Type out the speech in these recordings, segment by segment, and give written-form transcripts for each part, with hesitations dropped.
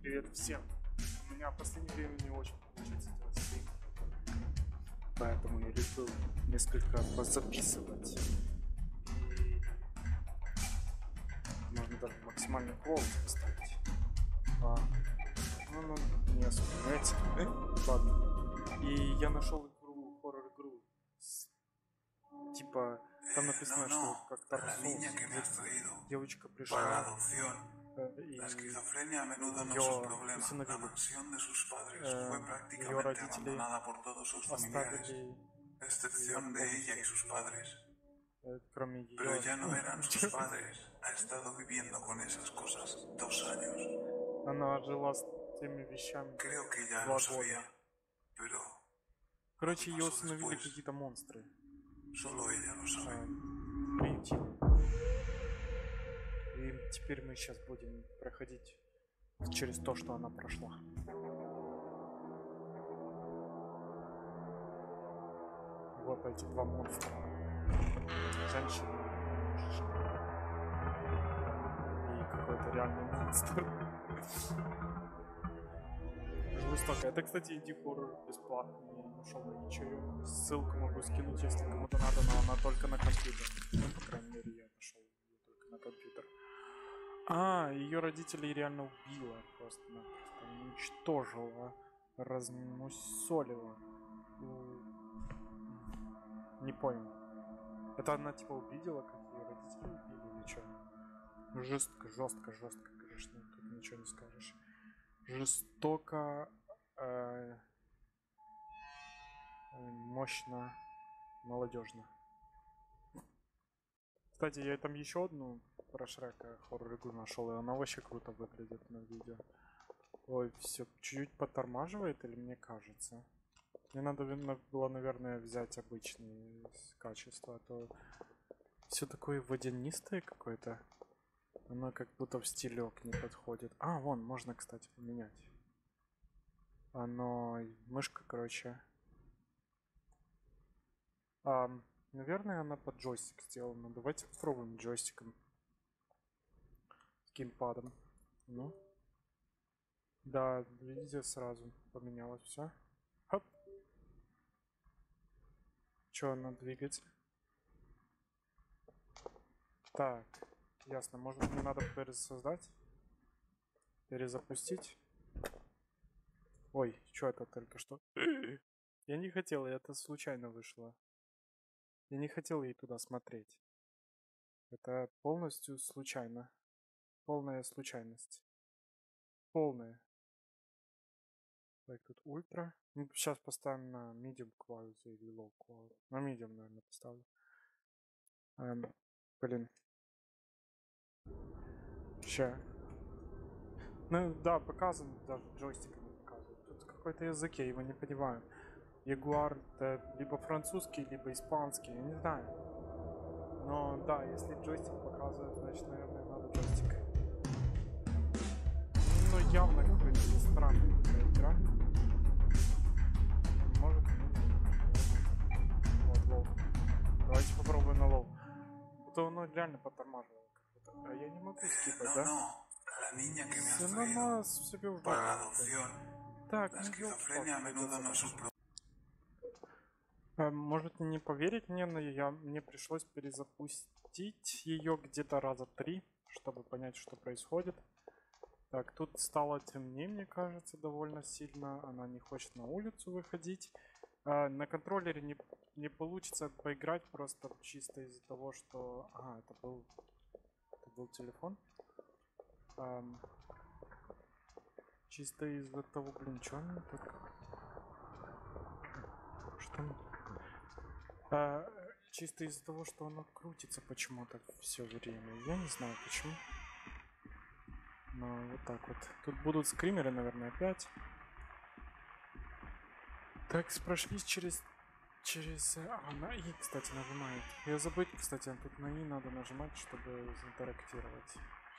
Привет всем! У меня в последнее время не очень получается делать стрим, поэтому я решил несколько позаписывать. И можно даже максимальный quality поставить. Ну, не особо нравится. Ладно. И я нашел игру, хоррор-игру. Типа, там написано, что как Dark Souls, где девочка пришла и ее усыновили. Ее родители оставили кроме ее... Она жила с теми вещами 2 года. Короче, ее усыновили какие-то монстры. Приютили. И теперь мы сейчас будем проходить через то, что она прошла. Вот эти 2 монстра. Женщина и какой-то реальный монстр. Жестоко. Это, кстати, инди-хоррор бесплатный. Я не нашел на ничего. Ссылку могу скинуть, если кому-то надо, но она только на компьютер. Ну, по крайней мере, я нашел ее только на компьютер. Ее родителей реально убила. Просто уничтожила. Размусолила. Не понял. Это она типа увидела, как ее родители убили или что? Жестко, конечно, тут ничего не скажешь. Жестоко, мощно, молодежно. Кстати, я там еще одну про Шрека хоррор-игру нашел, и она вообще круто выглядит на видео. Ой, все чуть-чуть подтормаживает, или мне кажется? Мне надо было, наверное, взять обычные качества, а то все такое водянистое какое-то. Оно как будто в стилек не подходит. Вон, можно, кстати, поменять. Оно... Мышка, короче... наверное, она под джойстик сделана. Давайте попробуем джойстиком. С геймпадом. Ну. Да, видите, сразу поменялось все. Хоп. Че, надо двигать? Так, ясно. Может, мне надо пересоздать? Перезапустить? Ой, что это только что? Я не хотел, это случайно вышло. Я не хотел ей туда смотреть. Это полностью случайно. Полная случайность. Полная. Так, тут ультра. Ну, сейчас поставим на medium quality или low quality. На medium, наверное, поставлю. Блин. Ща. Ну да, показан, даже джойстик не показывает. Тут какой-то язык, я его не понимаю. Ягуар это либо французский, либо испанский, я не знаю. Но да, если джойстик показывает, значит, наверное, надо джойстик. Ну, явно какой-то странная игра. Может, вот, лоу. Давайте попробуем на лоу. То оно реально подтормаживает. А я не могу скипать, да? Все на себе уже. Так, может не поверить мне, но мне пришлось перезапустить ее где-то раза 3, чтобы понять, что происходит. Так, тут стало темнее, мне кажется, довольно сильно. Она не хочет на улицу выходить. На контроллере не получится поиграть просто чисто из-за того, что... это был телефон. Чисто из-за того, блин, что он так... Что? Чисто из-за того, что оно крутится почему-то все время. Я не знаю почему. Но вот так вот. Тут будут скримеры, наверное, опять. Так, прошлись через... на И, кстати, нажимает. Я забыл, кстати, тут на И надо нажимать, чтобы заинтерактировать.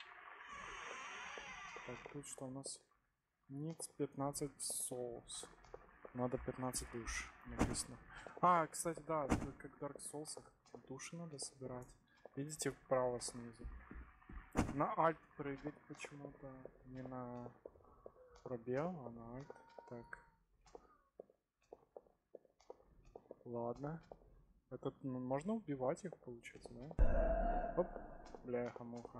Так, тут что у нас? Needs 15 souls. Надо 15 душ, написано. Кстати, да, это как в Dark Souls, души надо собирать. Видите, вправо снизу. На Alt прыгать почему-то, не на Пробел, Alt. Так. Ладно. Этот, ну, можно убивать их, получается, да? Оп. Бляха-муха.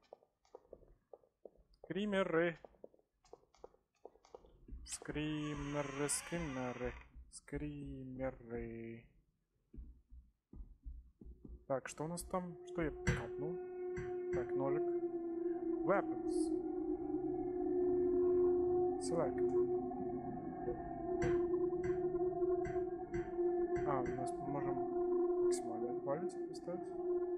Скримеры. Скримеры, скримеры. Скримеры. Так, что у нас там? Что я капнул? Так, ножик. Weapons. Select. А, у нас мы можем максимальный палец поставить.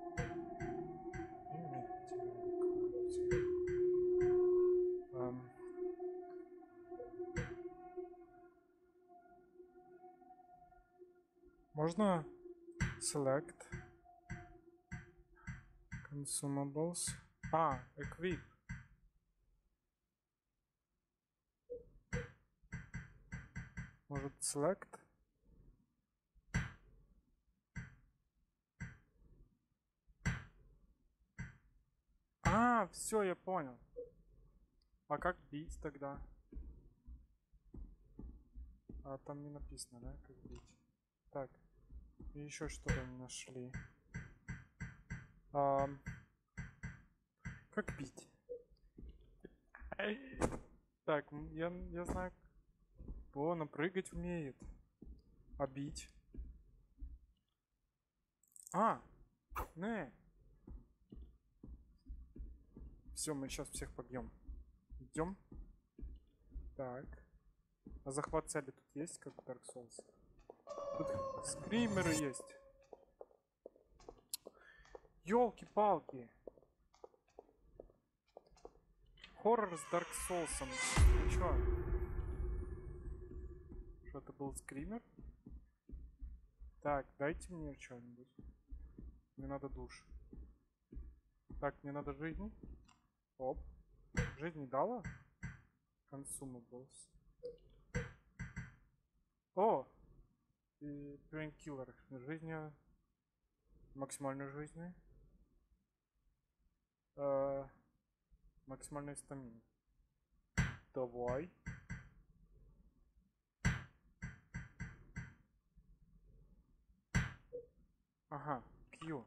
Можно select consumables. А, equip. Может select? А, все, я понял. А как бить тогда? А там не написано, да, как бить. Так, и еще что-то не нашли. Как бить? Так, я знаю. О, она прыгать умеет. А бить? А! Не! Все, мы сейчас всех побьем. Идем. Так. А захват цели тут есть, как в Dark Souls? Тут скримеры есть. Ёлки-палки. Хоррор с Dark Souls. Ты чё? Что это был скример? Так, дайте мне что-нибудь. Мне надо душ. Так, мне надо жизнь. Оп. Жизнь не дала? Consumables. О! И Painkiller. Жизнь. Максимальной жизни. Максимальной стамины. Давай. Ага, Q.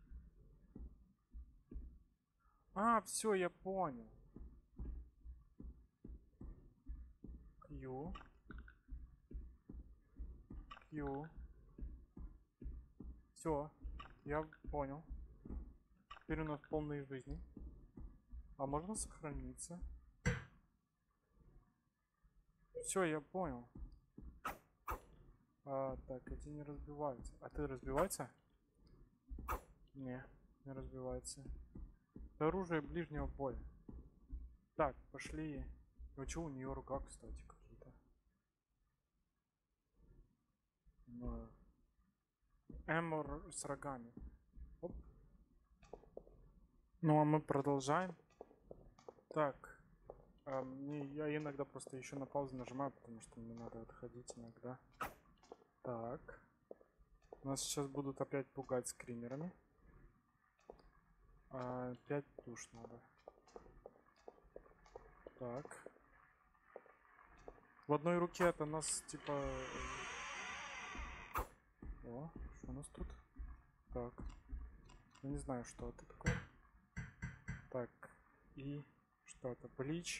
А, все, я понял. Q. Q. Все, я понял. Теперь у нас полные жизни. А можно сохраниться? Все, я понял. Так, эти не разбиваются. А ты разбивается? Не разбивается. Это оружие ближнего боя. Так, пошли. А что у нее рука, кстати, какие-то? Эмор с рогами. Оп. Ну а мы продолжаем. Так. Я иногда просто еще на паузу нажимаю, потому что мне надо отходить иногда. Так. Нас сейчас будут опять пугать скримерами. 5 душ надо. Так. В одной руке это нас типа... О, что у нас тут? Так. Я не знаю, что это такое. Так. И что это? Блич.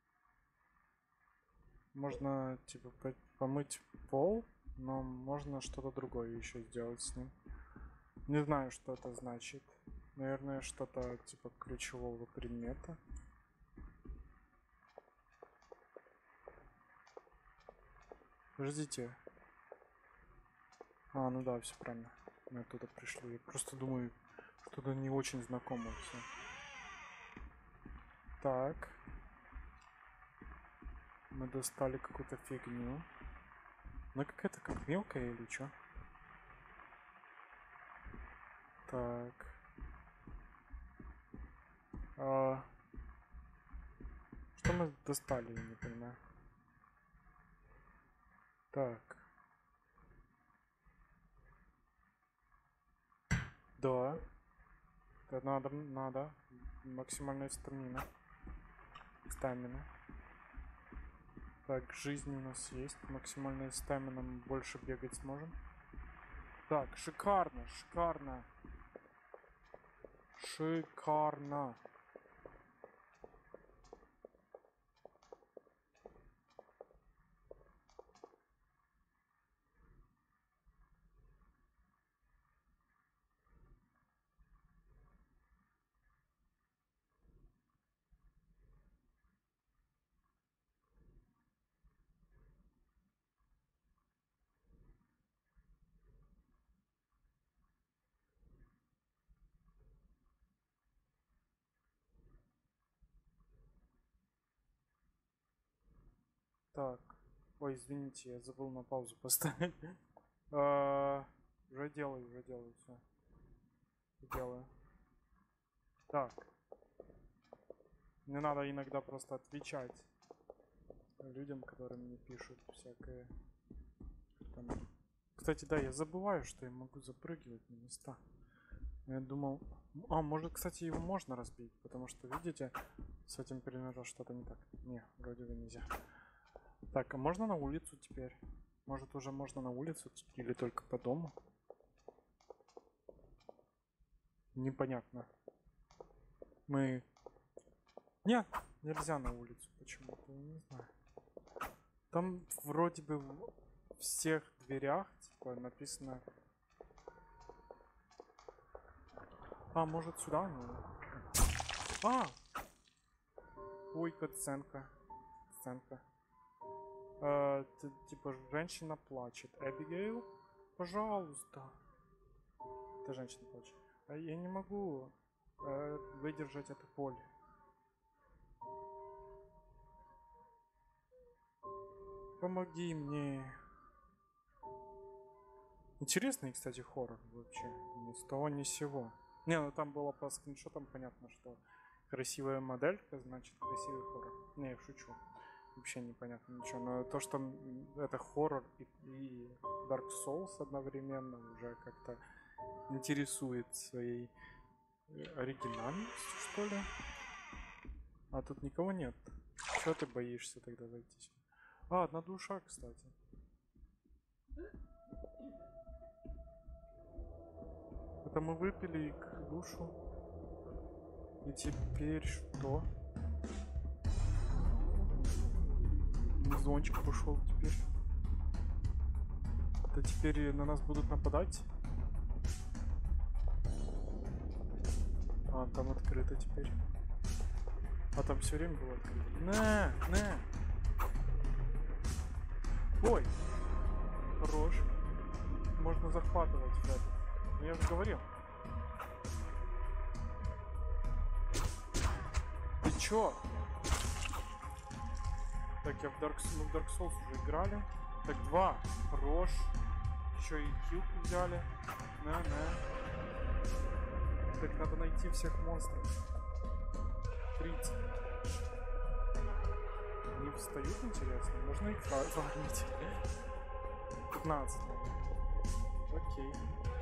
Можно типа помыть пол, но можно что-то другое еще сделать с ним. Не знаю, что это значит. Наверное, что-то типа ключевого предмета. Подождите. А, ну да, все правильно. Мы оттуда пришли. Я просто думаю, что-то не очень знакомое все. Так. Мы достали какую-то фигню. Она какая-то как мелкая или что? Так. Что мы достали, я не понимаю. Так. Да. Это надо. Максимальная стамина. Так, жизни у нас есть. Максимальная стамина, мы больше бегать сможем. Так, шикарно, шикарно. Шикарно. Так. Ой, извините, я забыл на паузу поставить. Уже делаю все. Делаю. Так. Мне надо иногда просто отвечать людям, которые мне пишут всякое. Там. Кстати, да, я забываю, что я могу запрыгивать на места. Я думал... А, может, кстати, его можно разбить, потому что, видите, с этим примерно что-то не так. Не, вроде бы нельзя. Так, а можно на улицу теперь? Может, уже можно на улицу или только по дому? Непонятно. Мы... Нет, нельзя на улицу почему-то, я не знаю. Там вроде бы в всех дверях, типа, написано... А, может сюда? А! Ой, катсценка. Сценка. Типа, женщина плачет. Эбигейл? Пожалуйста. Это женщина плачет. А я не могу выдержать эту боль. Помоги мне. Интересный, кстати, хоррор вообще. Ни с того, ни с сего. Не, ну там было по скриншотам понятно, что красивая моделька, значит красивый хоррор. Не, я шучу. Вообще непонятно ничего. Но то, что это хоррор и Dark Souls одновременно, уже как-то интересует своей оригинальностью, что ли. А тут никого нет. Чего ты боишься тогда зайти сюда? А, одна душа, кстати. Это мы выпили их душу. И теперь что? Музончик пошел теперь. Это теперь на нас будут нападать? А, там открыто теперь. А там все время было открыто. На! Ой! Хорош. Можно захватывать это. Ну я же говорил. Ты чё? Так, я в Dark Souls уже играли. Так, 2. Хорош. Еще и хилку взяли. На. Так, надо найти всех монстров. 30. Они встают, интересно? Можно их фармить? 15. Окей.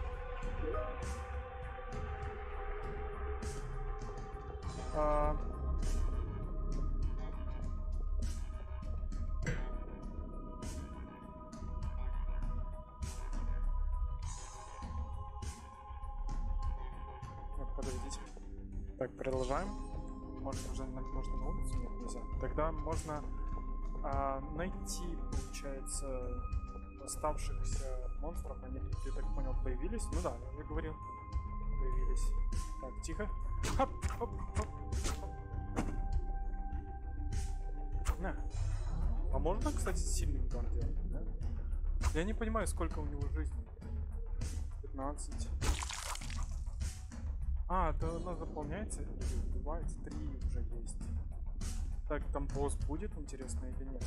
Подождите. Так, продолжаем. Может, уже можно на улицу? Нет, нельзя. Тогда можно найти, получается, оставшихся монстров. Они тут, я так понял, появились. Ну да, я уже говорил. Появились. Так, тихо. Хоп, хоп, хоп. На. А можно, кстати, сильный удар делать, да? Я не понимаю, сколько у него жизни. 15. А, это она заполняется или убивается? 3 уже есть. Так, там босс будет, интересно, или нет?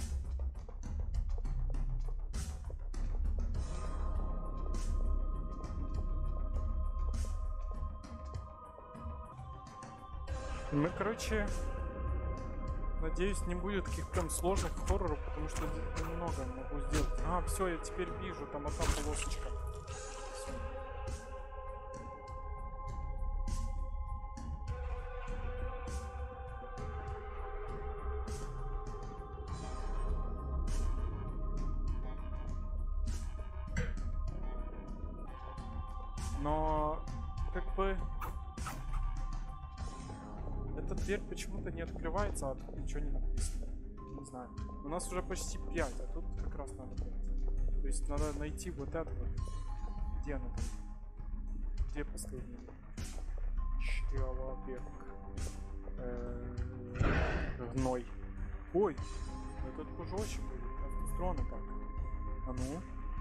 Мы, короче, надеюсь, не будет каких-то прям сложных хорроров, потому что немного могу сделать. А, все, я теперь вижу, там одна полосочка. Но как бы эта дверь почему-то не открывается, а тут ничего не написано. Не знаю. У нас уже почти 5, а тут как раз надо 5. То есть надо найти вот это вот. Где она там? Где последний человек? Гной. Ой, этот кружочек автострона так. А ну.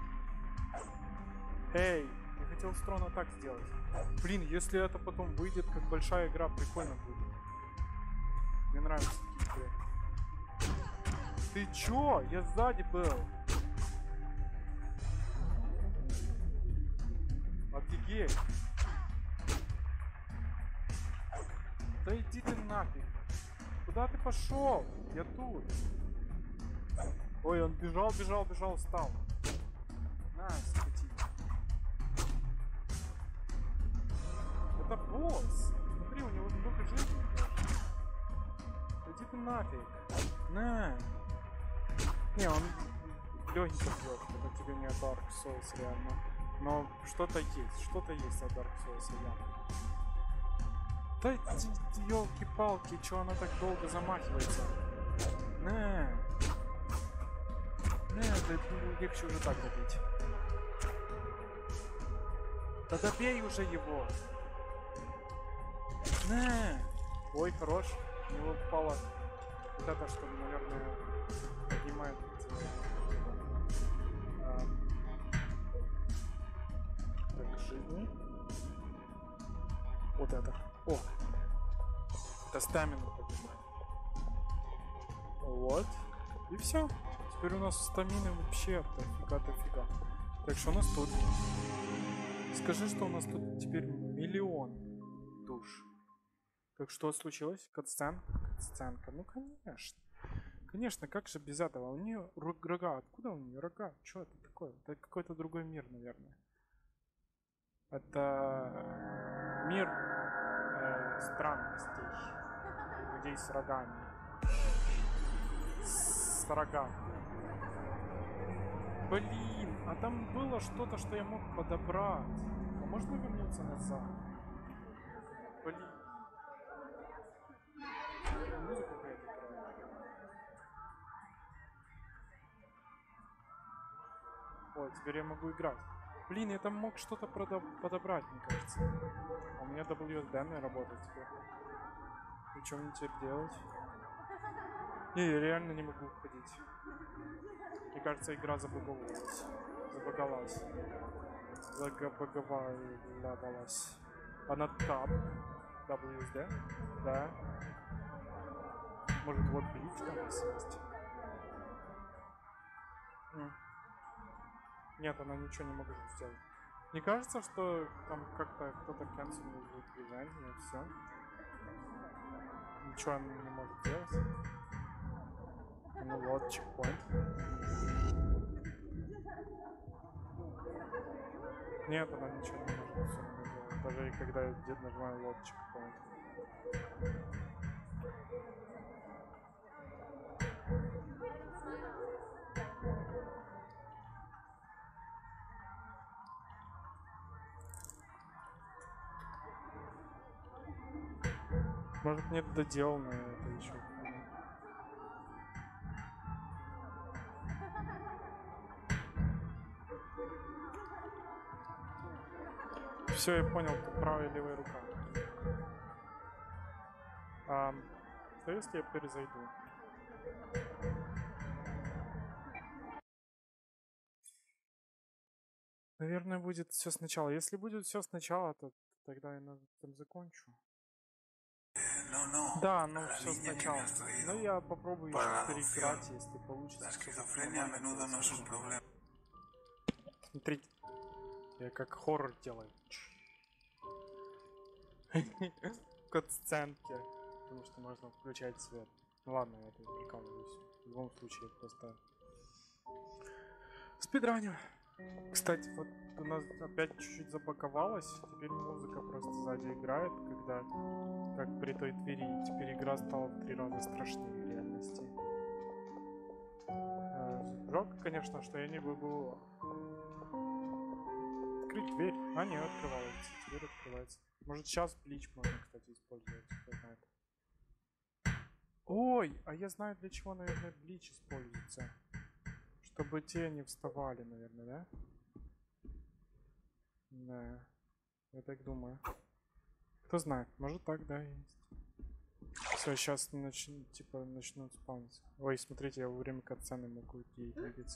Эй, я хотел строна так сделать. Блин, если это потом выйдет как большая игра, прикольно будет. Мне нравится такие игры. Ты чё? Я сзади был. Офигеть. Да иди ты нафиг. Куда ты пошел? Я тут. Ой, он бежал, встал. На, скотина. Это босс. Смотри, у него много жизни. Иди ты нафиг. На. Не, он легенько бьет. Это тебе не Dark Souls реально. Но что-то есть от Dark Souls реально. Да елки-палки, чё она так долго замахивается? Да легче уже так добить. Да добей уже его! Ой, хорош. У него упало. Вот это, что, наверное, поднимает так, жизни. Вот это. О! Это стамину поднимает. Вот. И все. Теперь у нас стамины вообще дофига. Так, что у нас тут? Скажи, что у нас тут теперь 1 000 000 душ. Так, что случилось? Катсценка. Ну, конечно. Конечно, как же без этого? У нее рога. Откуда у нее рога? Что это такое? Это какой-то другой мир, наверное. Это мир странностей. Людей с рогами. С рогами. Блин, а там было что-то, что я мог подобрать. А можно вернуться назад? Блин. Музыка какая-то играет. Ой, теперь я могу играть. Блин, я там мог что-то подобрать, мне кажется. А у меня WSD работает теперь. И что мне теперь делать? Не, я реально не могу уходить. Мне кажется, игра забаговалась. Забаговалась. Она тап. WSD? Да. Может, вот глич там есть? Нет, она ничего не может сделать. Не кажется, что там как-то кто-то канцелил движение и все? Ничего она не может делать. Ну вот, чекпоинт. Нет, она ничего не может делать. Даже и когда я нажимаю лот чекпоинт. Может, нет доделал, но это еще. Все, я понял, тут правая и левая рука. Что если я перезайду? Наверное, будет все сначала. Если будет все сначала, то тогда я на этом закончу. Да, ну все сначала. Но я попробую еще переиграть, если получится. Смотрите, я как хоррор делаю. Кат-сценки. Потому что можно включать свет. Ну ладно, я тут прикалываюсь. В любом случае, просто спидраню. Кстати, вот у нас опять чуть-чуть запаковалось. Теперь музыка просто сзади играет, когда как при той двери. Теперь игра стала в 3 раза страшнее в реальности. Жалко, конечно, что я не могу открыть дверь. А, не, открывается. Дверь открывается. Может, сейчас блич можно, кстати, использовать. Кто знает. Ой, а я знаю, для чего, наверное, блич используется. Чтобы те не вставали, наверное, да? Да. Я так думаю. Кто знает, может так, да, есть. Все, сейчас начнут спавниться. Ой, смотрите, я во время катсцены могу двигаться.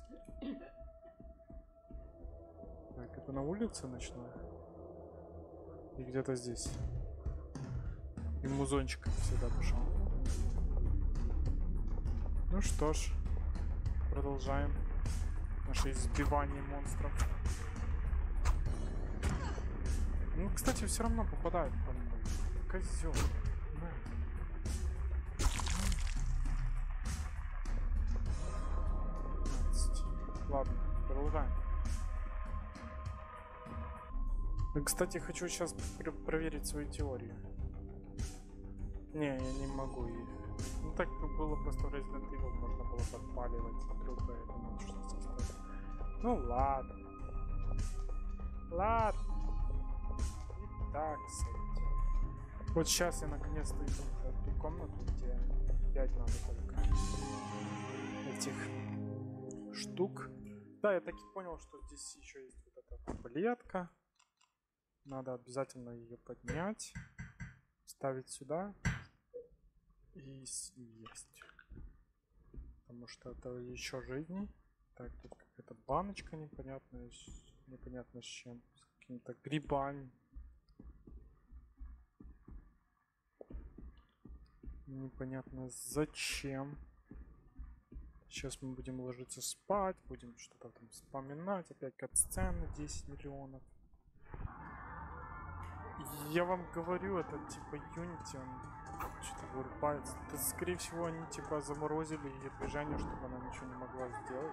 Так, это на улице начну. И где-то здесь. И музончик, как всегда, пошел. Ну что ж, продолжаем наше избивание монстров. Ну, кстати, все равно попадает, по-моему. Козел. Ладно, продолжаем. Кстати, хочу сейчас проверить свою теорию. Не, я не могу их. Ну так было просто в Resident Evil, можно было подпаливать друг друга, я думаю, что здесь. Ну ладно. Ладно. И так сойдет. Вот сейчас я наконец-то иду в ту комнату, где 5 надо только этих штук. Да, я так и понял, что здесь еще есть вот эта таблетка. Надо обязательно ее поднять, ставить сюда и съесть. Потому что это еще жизней. Так, тут какая-то баночка непонятная, непонятно с чем. С какими-то грибами. Непонятно зачем. Сейчас мы будем ложиться спать, будем что-то там вспоминать. Опять катсцены 10 миллионов. Я вам говорю, это типа Unity, он что-то вырубается. Это, скорее всего, они типа заморозили ее движение, чтобы она ничего не могла сделать.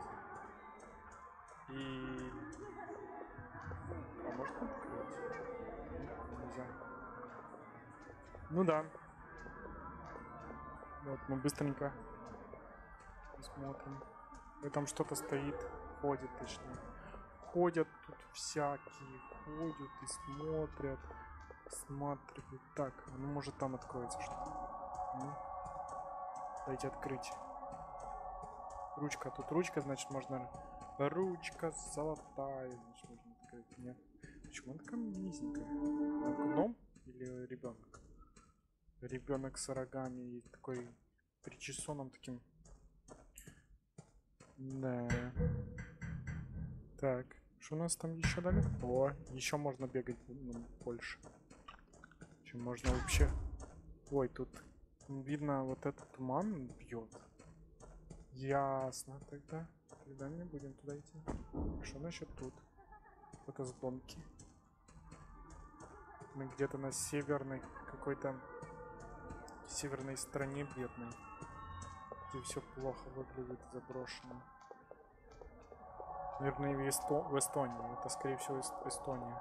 И... А можно открыть? Нельзя. Ну да. Вот, мы быстренько посмотрим. И там что-то стоит, ходит точнее. Ходят тут всякие, ходят и смотрят. Смотрят. Так, ну может там откроется что-то. Ну, дайте открыть. Ручка, тут ручка, значит можно... Ручка золотая, значит можно открыть. Нет. Почему она такая низенькая? Гном или ребенок? Ребенок с рогами и такой причесоном таким. Да. Так, что у нас там еще дали? О, еще можно бегать больше. Чем можно вообще. Ой, тут видно, вот этот туман бьет. Ясно тогда. Тогда не будем туда идти. Что насчет тут? Это сбонки. Мы где-то на северной какой-то северной стране бедной, где все плохо выглядит, заброшено. Наверное, в Эстонии. Это, скорее всего, Эстония.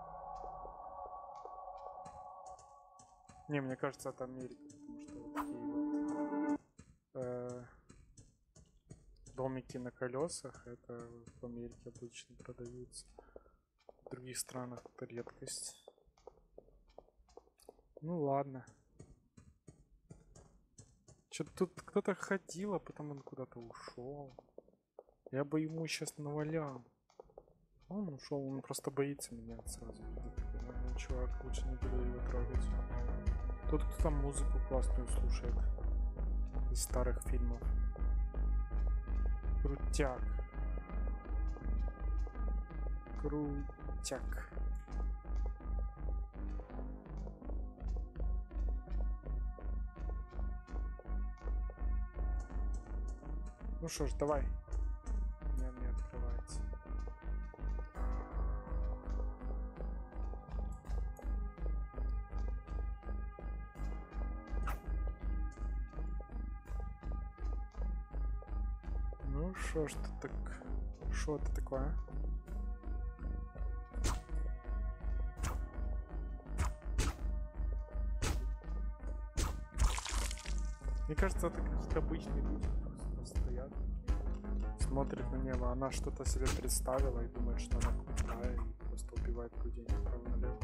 Не, мне кажется, это Америка, потому что вот такие вот домики на колесах, это в Америке обычно продаются. В других странах это редкость. Ну ладно. Что-то тут кто-то ходил, а потом он куда-то ушел. Я бы ему сейчас навалял. Он ушел, он просто боится меня сразу. Наверное, чувак, лучше не буду его трогать. Тут кто-то музыку классную слушает из старых фильмов. Крутяк. Крутяк. Ну что ж, давай. Не открывается. Ну что ж ты так... Что это такое? Мне кажется, это какие-то обычные люди просто стоят, смотрят на небо. Она что-то себе представила и думает, что она крутая, и просто убивает людей направо-налево.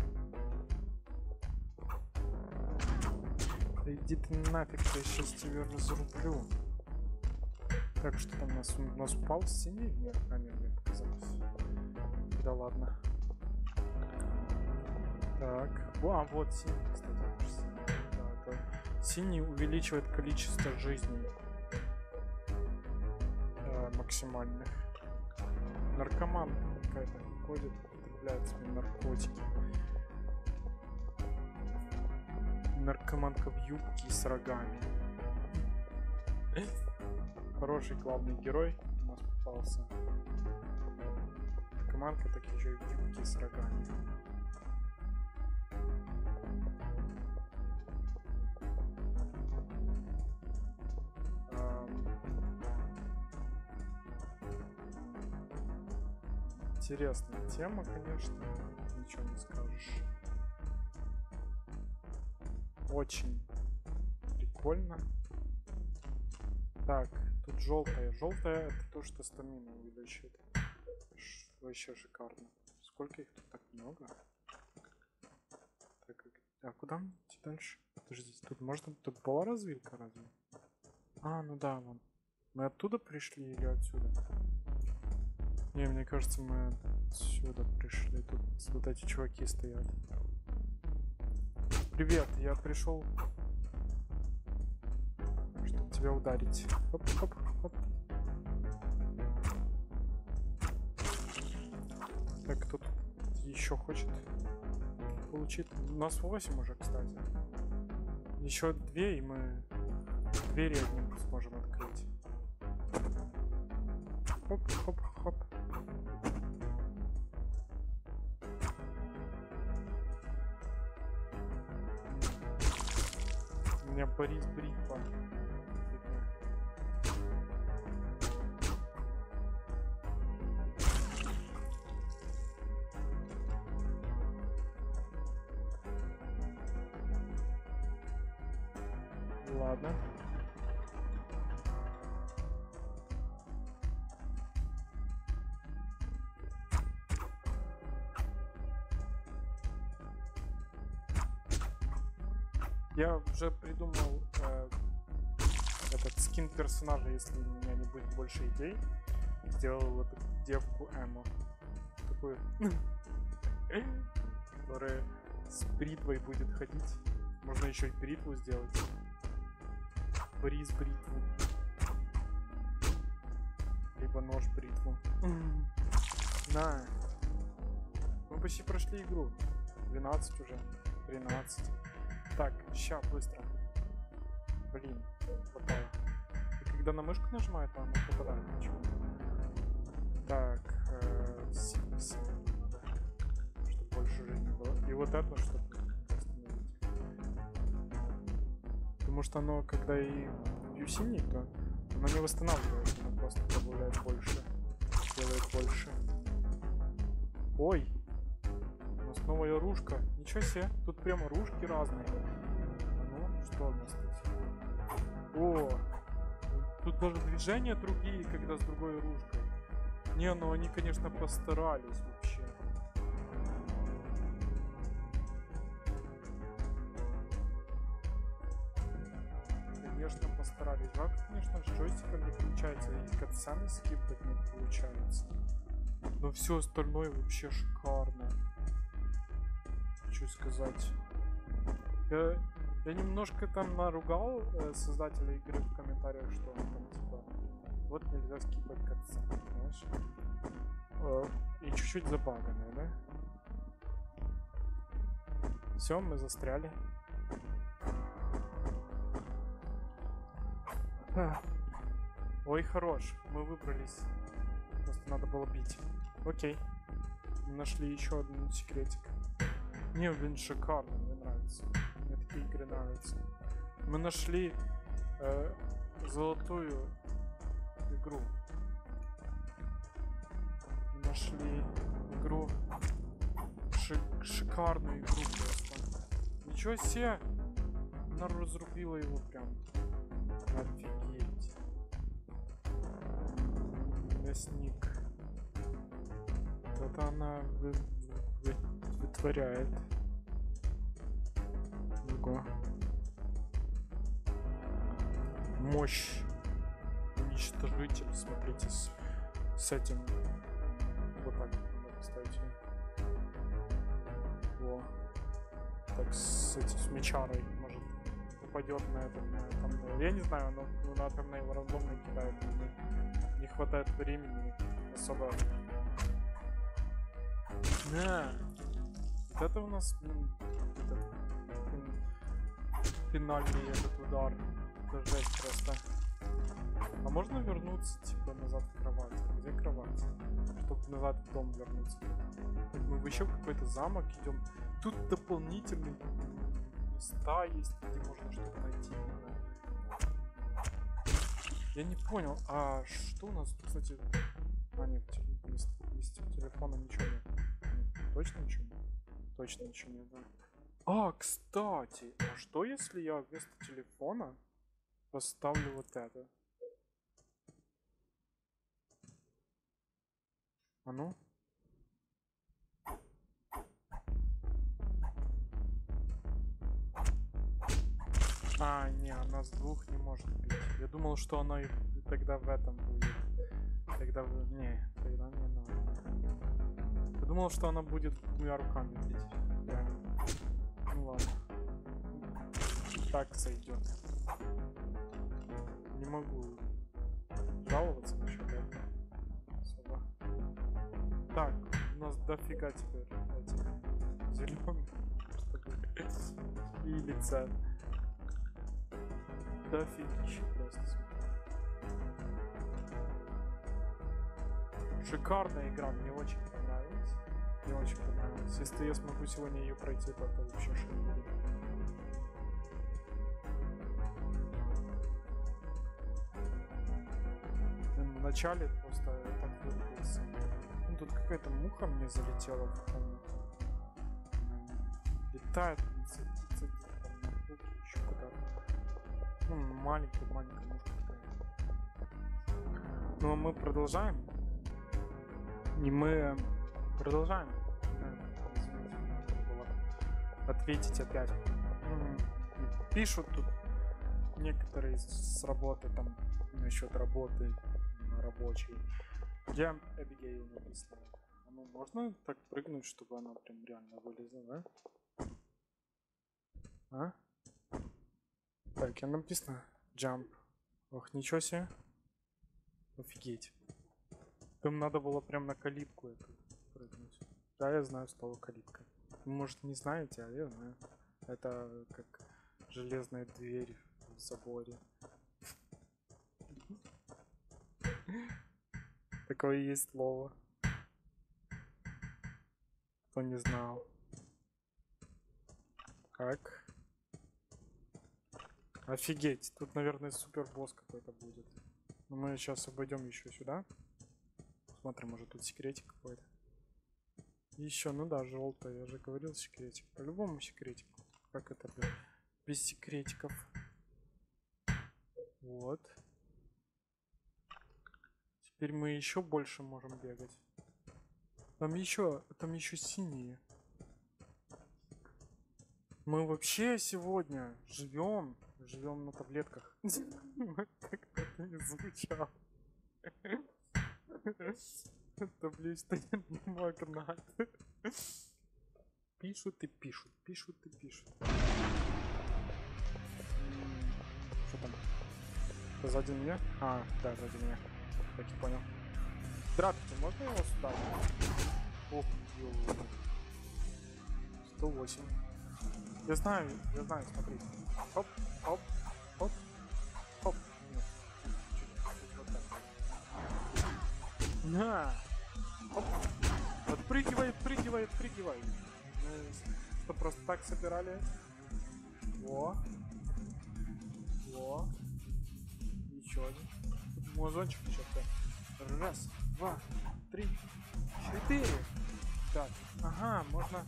Да иди ты нафиг, я сейчас тебя разрублю. Так, что там у нас упал синий? Нет, нет, показалось. Да ладно. Так, вот синий, кстати. Да, это... Синий увеличивает количество жизней максимальных. Наркоманка какая-то ходит, употребляет свои наркотики. Наркоманка в юбке с рогами. Хороший главный герой у нас попался. Наркоманка так еще и в юбке с рогами. Интересная тема, конечно, ничего не скажешь. Очень прикольно. Так, тут желтая. Желтая это то, что стамину увеличивает. Вообще шикарно. Сколько их тут так много? Так, а куда мне идти дальше? Подождите, тут можно... Тут была развилка разве? А, ну да, вон. Мы оттуда пришли или отсюда? Не, мне кажется, мы отсюда пришли. Тут вот эти чуваки стоят. Привет, я пришел, чтобы тебя ударить. Хоп, хоп, хоп. Так, кто тут еще хочет получить? У нас 8 уже, кстати. Еще 2, и мы двери одним сможем открыть. Хоп, хоп, хоп. У меня Борис Бритва. Ладно. Я уже придумал этот скин персонажа, если у меня не будет больше идей. Сделал эту девку Эму. Такую, которая с бритвой будет ходить. Можно еще и бритву сделать. Борис бритву. Либо нож бритву. На. Мы почти прошли игру. 12 уже. 13. Так, ща, быстро. Блин, попало. И когда на мышку нажимаю, то она попадает. Ничего. Так, сильно надо, чтобы больше жизни было. И вот это, чтобы остановить. Потому что оно, когда и бью синий, то оно не восстанавливает, оно просто добавляет больше. Делает больше. Ой! У нас новая оружка. Ничего себе, тут прямо оружки разные. Ну, что у нас тут? О! Тут даже движения другие, когда с другой оружкой. Не, ну они, конечно, постарались вообще. Конечно, постарались. Жалко, конечно, с джойстиком не получается. И катсцены скипать не получается. Но все остальное вообще шикарно. Хочу сказать. Я немножко там наругал создателя игры в комментариях, что он там типа вот нельзя скипать катсцены, знаешь? И чуть-чуть забаганное, да? Все, мы застряли. Ой, хорош, мы выбрались. Просто надо было бить. Окей. Нашли еще один секретик. Не, блин, шикарно, мне нравится. Мне такие игры нравятся. Мы нашли золотую игру. Мы нашли игру. Шикарную игру просто. Ничего себе! Она разрубила его прям. Офигеть. Мясник. Это она удовлетворяет. Ого. Мощь. Уничтожитель. Смотрите, с этим. Вот так надо поставить. Во. Так, с этим, с мечарой, может, упадет на этом, я не знаю, но на атомной его рандомно кидает. Не хватает времени особо. На! Вот это у нас, этот финальный этот удар. Это жесть просто. А можно вернуться, типа, назад в кровать? Где кровать? Чтобы назад в дом вернуться. Мы еще в какой-то замок идем. Тут дополнительные места есть, где можно что-то найти. Я не понял, а что у нас, кстати... А, нет, вместе телефона ничего нет. Точно ничего нет? Точно ничего нет, да. А, кстати, а что если я вместо телефона поставлю вот это? А ну? А, не, она с двух не может быть. Я думал, что она и тогда в этом будет. Тогда вы... Не, тогда не надо. Я думал, что она будет двумя руками бить. Реально. Ну ладно. Так сойдет. Не могу жаловаться насчет этого. Особо. Так, у нас дофига теперь этих зеленых, чтобы... И лица. Дофигища просто. Шикарная игра, мне очень понравилась. Мне очень понравилась. Если я смогу сегодня ее пройти, то это вообще шикарно. В начале просто так вырубился. Ну, тут какая-то муха мне залетела в комнату. Летает, садится там на полке, еще куда-то. Ну, маленькая мушка такая. Ну, а мы продолжаем. И мы продолжаем. Извините, надо было ответить опять. Пишут тут некоторые с работы, там, насчет работы рабочей. Где Эбигейл написано? Ну, можно так прыгнуть, чтобы она прям реально вылезла, да? А? Так, я написано jump. Ох, ничего себе. Офигеть. Им надо было прям на калитку эту прыгнуть. Да, я знаю слово калитка. Вы, может, не знаете, а я знаю. Это как железная дверь в заборе. Такое есть слово. Кто не знал. Как? Офигеть. Тут, наверное, супер босс какой-то будет. Но мы сейчас обойдем еще сюда. Смотрим, может тут секретик какой-то. Еще, ну да, желтый. Я же говорил, секретик. По-любому секретик. Как это без секретиков? Вот. Теперь мы еще больше можем бегать. Там еще синие. Мы вообще сегодня живем на таблетках. Как это не звучало. Табличка не магнат. Пишут и пишут. Что там? Это сзади меня? А, да, сзади меня. Так и понял. Здравствуйте, можно его сюда? Ох, 108. Я знаю, смотри. Хоп, хоп, хоп, хоп. Нет, чуть вот так. На! Хоп. Отпрыгивай. Мы что, просто так собирали? Во. Еще один. Музончик еще-то. Раз, два, три, 4. Так, ага, можно...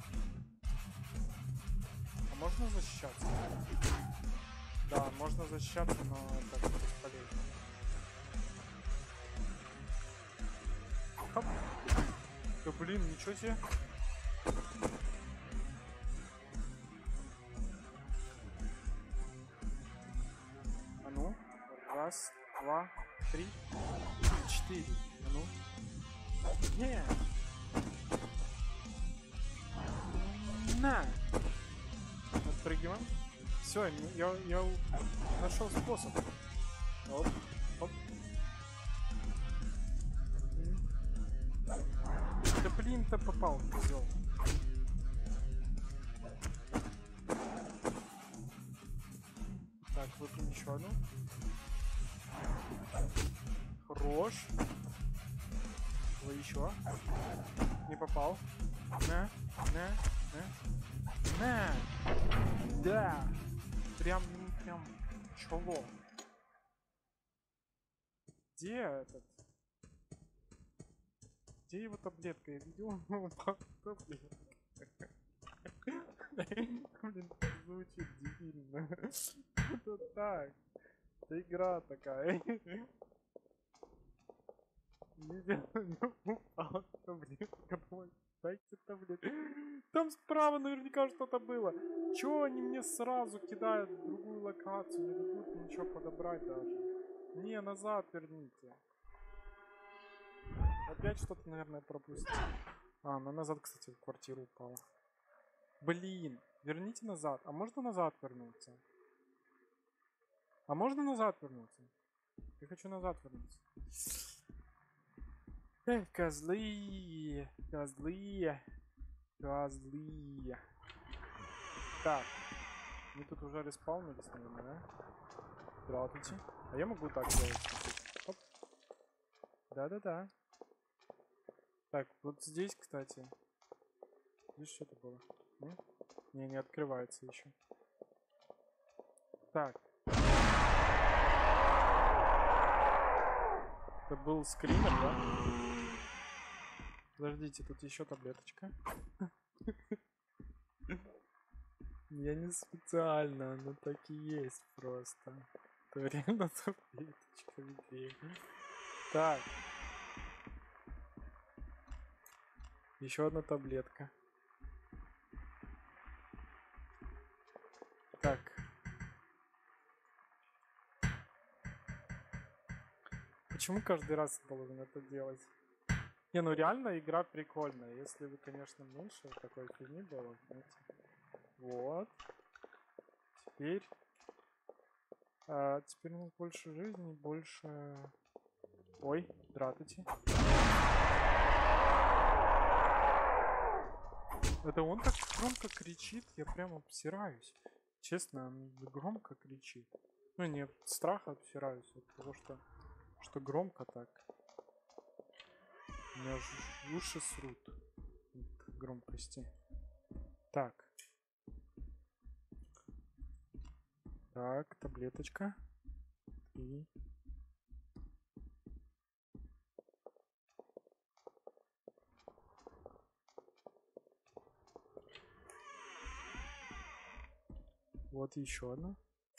А можно защищаться? Да, можно защищаться, но это бесполезно. Хоп. Да блин, ничего себе. Раз, два, три, четыре. Ну. Не. На. Отпрыгиваем. Все, я нашел способ. Оп, оп. Да блин-то попал, козел. Так, выпьем еще одну. Хорош. Еще. Не попал. На. Да. Прям чего? Где этот? Где его таблетка? Я видел таблетку. Блин, звучит дебильно. Это так. Это игра такая. Не упала таблетка. Дайте таблетку. Там справа наверняка что-то было. Чё они мне сразу кидают в другую локацию? Не дадут ничего подобрать даже. Не, назад верните. Опять что-то, наверное, пропустил. А, ну назад, кстати, в квартиру упала. Блин, верните назад. А можно назад вернуться? А можно назад вернуться? Я хочу назад вернуться. Эх, козлы. Козлы. Козлы. Так. Мы тут уже респаунились, наверное, да? Здравствуйте. А я могу так делать. Оп. Да-да-да. Так, вот здесь, кстати. Здесь что-то было. Не открывается еще. Так. Это был скример, да? Подождите, тут еще таблеточка. Я не специально, оно так и есть просто. Это реально таблеточка, людей. Так. Еще одна таблетка. Так. Почему каждый раз должен это делать? Не, ну реально игра прикольная. Если бы, конечно, меньше такой фигни было, знаете. Вот. Теперь... теперь у нас больше жизни, больше... Ой, здравствуйте. Это он так громко кричит, я прям обсираюсь. Честно, он громко кричит. Ну, не от страха обсираюсь, от того, что громко так. У меня уши срут от громкости. Так. Так, таблеточка. И... Вот еще одна.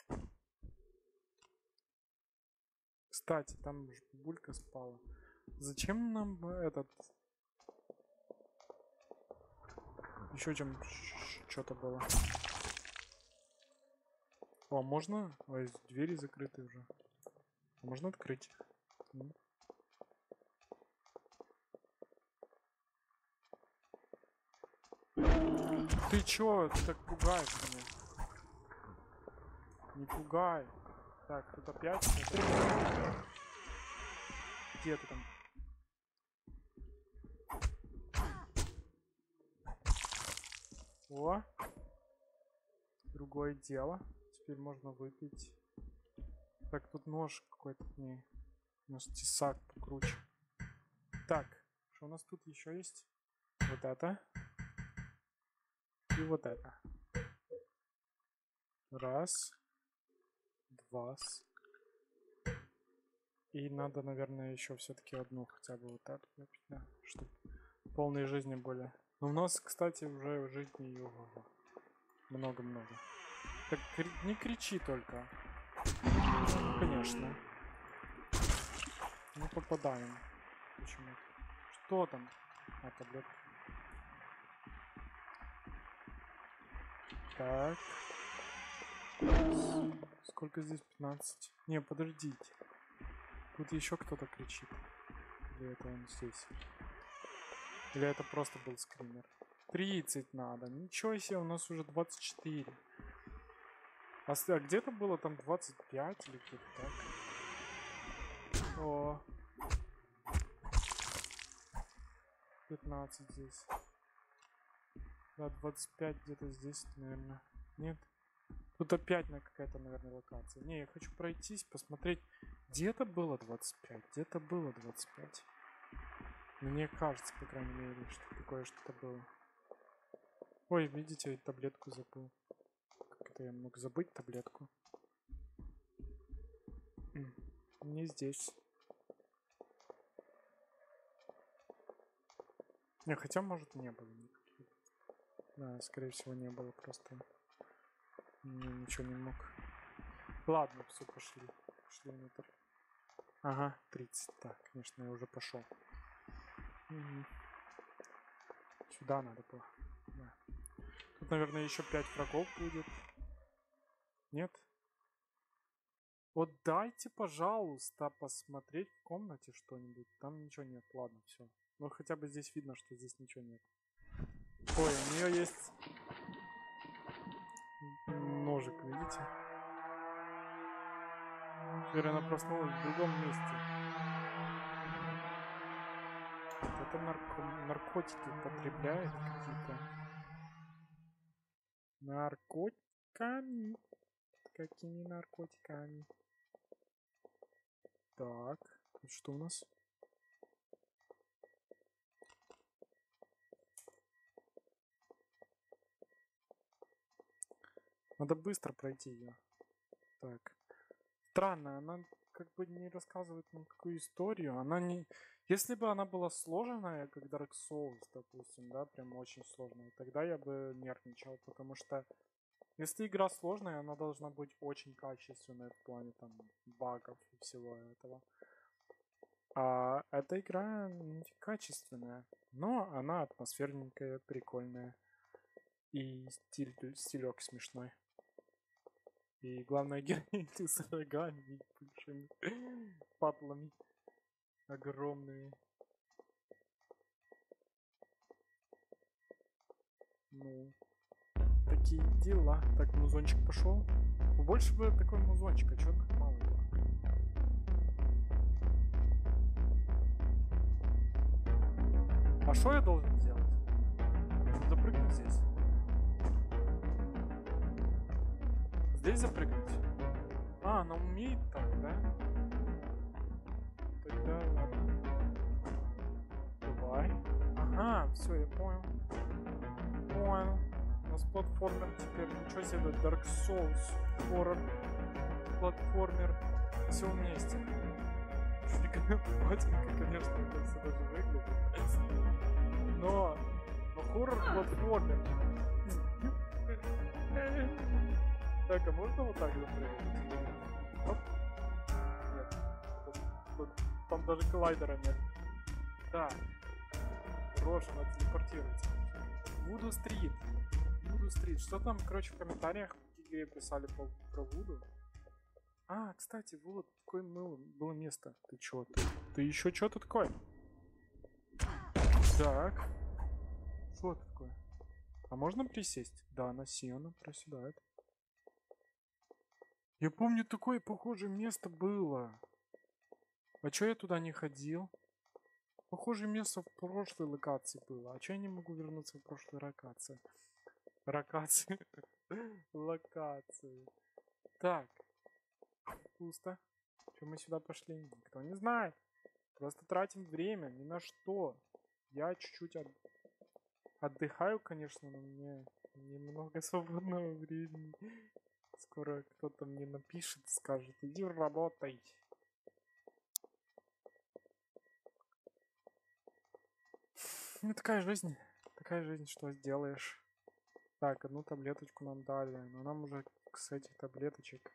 Кстати, там же булька спала. Зачем нам этот... Еще чем что-то было. О, можно? Ой, двери закрыты уже. Можно открыть. Ты чё так пугаешь меня? Не пугай. Так, тут опять... Где ты там? О! Другое дело. Теперь можно выпить. Так, тут нож какой-то к ней. У нас тесак покруче. Так, что у нас тут еще есть? Вот это. И вот это. Раз. Два. И надо, наверное, еще все-таки одну хотя бы вот эту выпить, да, чтобы полной жизни более. Но у нас, кстати, уже жизни ее много-много. Так не кричи только. Ну, конечно. Мы попадаем. Почему-то. Что там? А, таблетка. Так. Сколько здесь? 15. Не, подождите. Тут еще кто-то кричит. Или это он здесь? Или это просто был скример? 30 надо. Ничего себе, у нас уже 24. А где-то было там 25 или где-то так. О. 15 здесь. Да, 25 где-то здесь, наверное. Нет? Тут опять на какая-то, наверное, локация. Не, я хочу пройтись, посмотреть. Где-то было 25. Где-то было 25. Мне кажется, по крайней мере, что такое что-то было. Ой, видите, я таблетку забыл. Как это я мог забыть таблетку? Не здесь. Не, хотя, может, не было никаких. Да, скорее всего, не было, просто ничего не мог. Ладно, все, пошли. Пошли внутрь. Ага, 30. Так, конечно, я уже пошел. Сюда надо было. Да. Тут, наверное, еще 5 врагов будет. Нет? Вот дайте, пожалуйста, посмотреть в комнате что-нибудь. Там ничего нет. Ладно, все. Ну, хотя бы здесь видно, что здесь ничего нет. Ой, у нее есть ножик, видите? Теперь она проснулась в другом месте. Это наркотики употребляет какие-то. Наркотиками. Какими наркотиками? Так, тут что у нас? Надо быстро пройти ее. Так. Странно, она как бы не рассказывает нам какую историю. Она не... Если бы она была сложная, как Dark Souls, допустим, да, прям очень сложная, тогда я бы нервничал, потому что если игра сложная, она должна быть очень качественная в плане там багов и всего этого. А эта игра не качественная, но она атмосферненькая, прикольная. И стилек смешной. И главное, героини с рогами и большими патлами огромными. Ну, такие дела. Так, музончик пошел. Больше бы такой музончик, а чё так мало его? А что я должен сделать? Запрыгнуть здесь? Здесь запрыгнуть? А, она умеет так, да? Тогда ладно. Давай. Ага, все, я понял. Понял. У нас платформер теперь. Ничего себе, Dark Souls, хоррор, платформер. Все вместе. Батенька, конечно, это все даже выглядит. Но хоррор-платформер. Так, а можно вот так запрыгнуть? Оп. Нет. Там даже коллайдера нет. Так. Роша, надо телепортироваться. Вуду Стрит. Вуду Стрит. Что там, короче, в комментариях в игре писали про Вуду? А, кстати, вот, такое было место. Ты чё? Ты еще что-то такое? Так. Что это такое? А можно присесть? Да, на Си она проседает. Я помню, такое похожее место было. А чё я туда не ходил? Похожее место в прошлой локации было. А чё я не могу вернуться в прошлую локацию? Локации. Так. Пусто. Чё мы сюда пошли? Никто не знает. Просто тратим время ни на что. Я чуть-чуть отдыхаю, конечно, но мне немного свободного времени. Скоро кто-то мне напишет, скажет, иди работай. Ну, такая жизнь, что сделаешь. Так, одну таблеточку нам дали, но нам уже с этих таблеточек.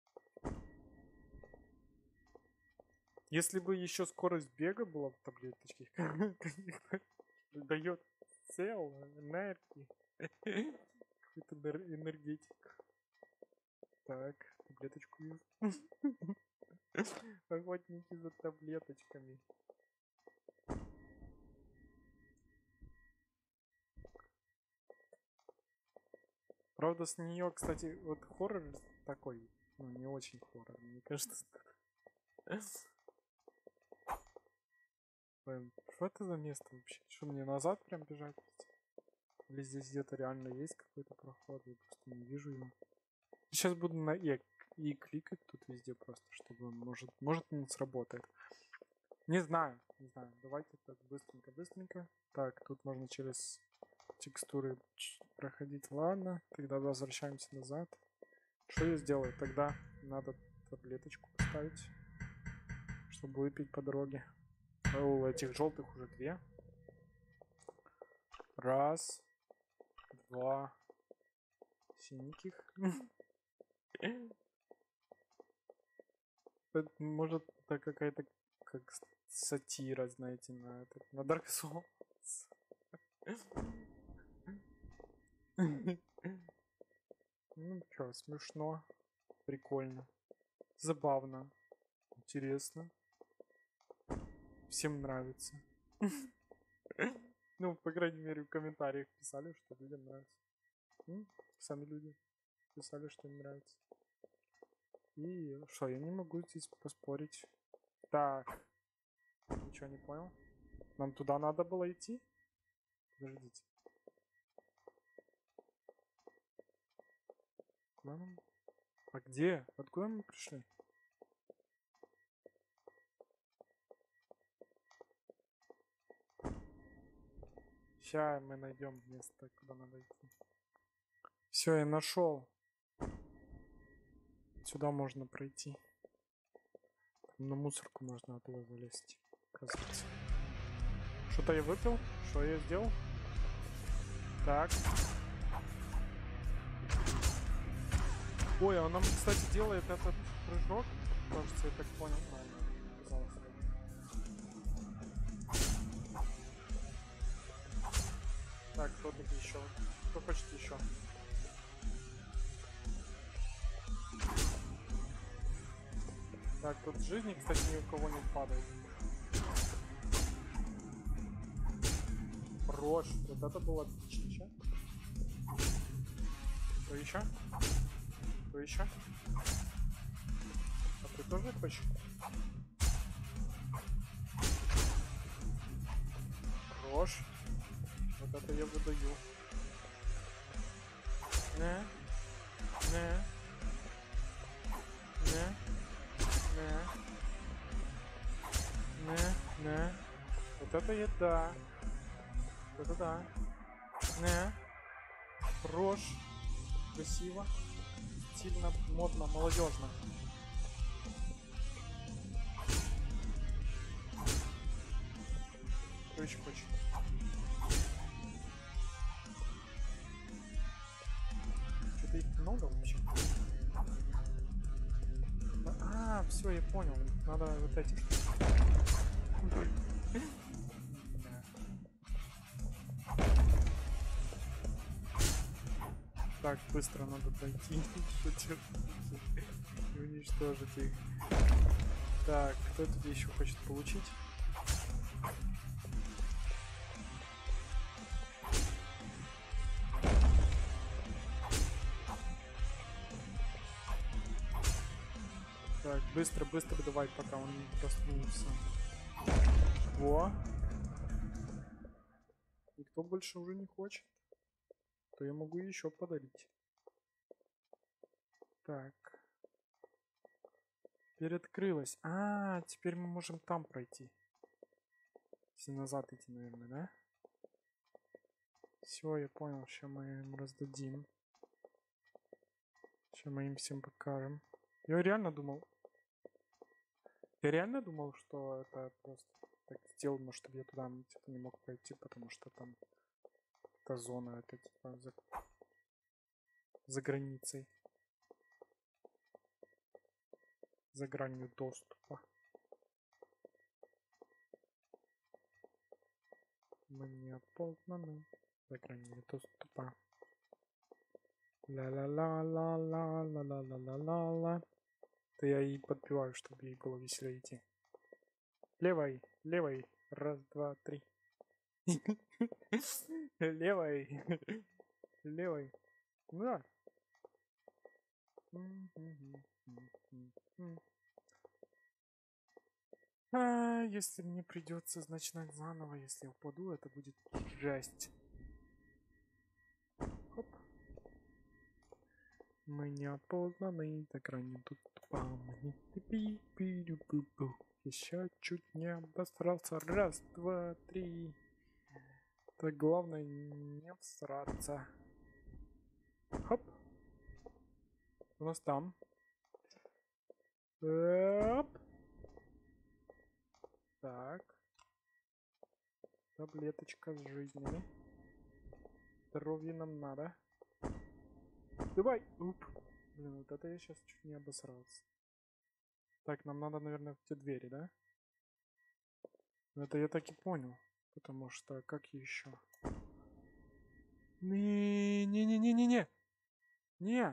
Если бы еще скорость бега была в таблеточке, дает сил, энергии, какой-то энергетик. Так, таблеточку вижу. Охотники за таблеточками. Правда, с нее, кстати, вот хоррор такой, ну, не очень хоррор, мне кажется. Блин, что это за место вообще? Что, мне назад прям бежать? Или здесь где-то реально есть какой-то проход? Я просто не вижу его. Сейчас буду на И кликать тут везде просто, чтобы он, может он сработает. Не знаю, не знаю. Давайте так быстренько. Так, тут можно через текстуры проходить. Ладно, тогда возвращаемся назад. Что я сделаю? Тогда надо таблеточку поставить, чтобы выпить по дороге. У этих желтых уже 2. Раз, 2 синеньких. Может, это какая-то как сатира, знаете, на Dark Souls. Ну чё, смешно, прикольно, забавно, интересно. Всем нравится. Ну, по крайней мере, в комментариях писали, что людям нравится. Сами люди писали, что им нравится. И что, я не могу здесь поспорить. Так, ничего не понял. Нам туда надо было идти? Подождите. Куда нам? А где? Откуда мы пришли? Сейчас мы найдем место, куда надо идти. Все, я нашел. Сюда можно пройти. Там на мусорку можно оттуда залезть. Оказывается. Что-то я выпил? Что я сделал? Так. Ой, а он нам, кстати, делает этот прыжок. Кажется, я так понял. Казалось. Так, кто тут еще? Кто хочет еще? Так, тут жизни, кстати, ни у кого не падает. Брошь. Вот это было отлично. Кто еще? Кто еще? А ты тоже хочешь? Брошь. Вот это я выдаю. Не. Не. Не. Не. Не. Не. Вот это еда. Вот это да. Не. Брошь. Красиво. Стильно, модно, молодежно. Кто еще хочет? Что-то их много вообще. А, все, я понял. Надо вот эти. Так, быстро надо пройти и уничтожить их. Так, кто тут еще хочет получить? Так, быстро давай, пока он не проснулся. Во. Никто больше уже не хочет. То я могу еще подарить. Так. Теперь открылось. А, теперь мы можем там пройти. Если назад идти, наверное, да? Все, я понял. Сейчас мы им раздадим. Сейчас мы им всем покажем. Я реально думал, что это просто так сделано, чтобы я туда типа, не мог пройти, потому что там эта зона, это типа за границей. За гранью доступа. Мы не опознаны за гранью доступа. Ла-ла-ла-ла-ла-ла-ла-ла-ла-ла. Да я и подпеваю, чтобы ей было веселее идти. Левой, левой. Раз, два, три. Левой. Левой. Да. Если мне придется начинать заново, если я упаду, это будет жесть. Хоп. Мы не опознаны, так ранен тут еще чуть не обосрался. Раз, два, три. Так главное не всраться. Хоп. У нас там. Оп. Так. Таблеточка с жизнями. Здоровье нам надо. Давай. Уп. Блин, вот это я сейчас чуть не обосрался. Так, нам надо, наверное, в те двери, да? Это я так и понял. Потому что как еще? Не-не-не-не-не-не. Не.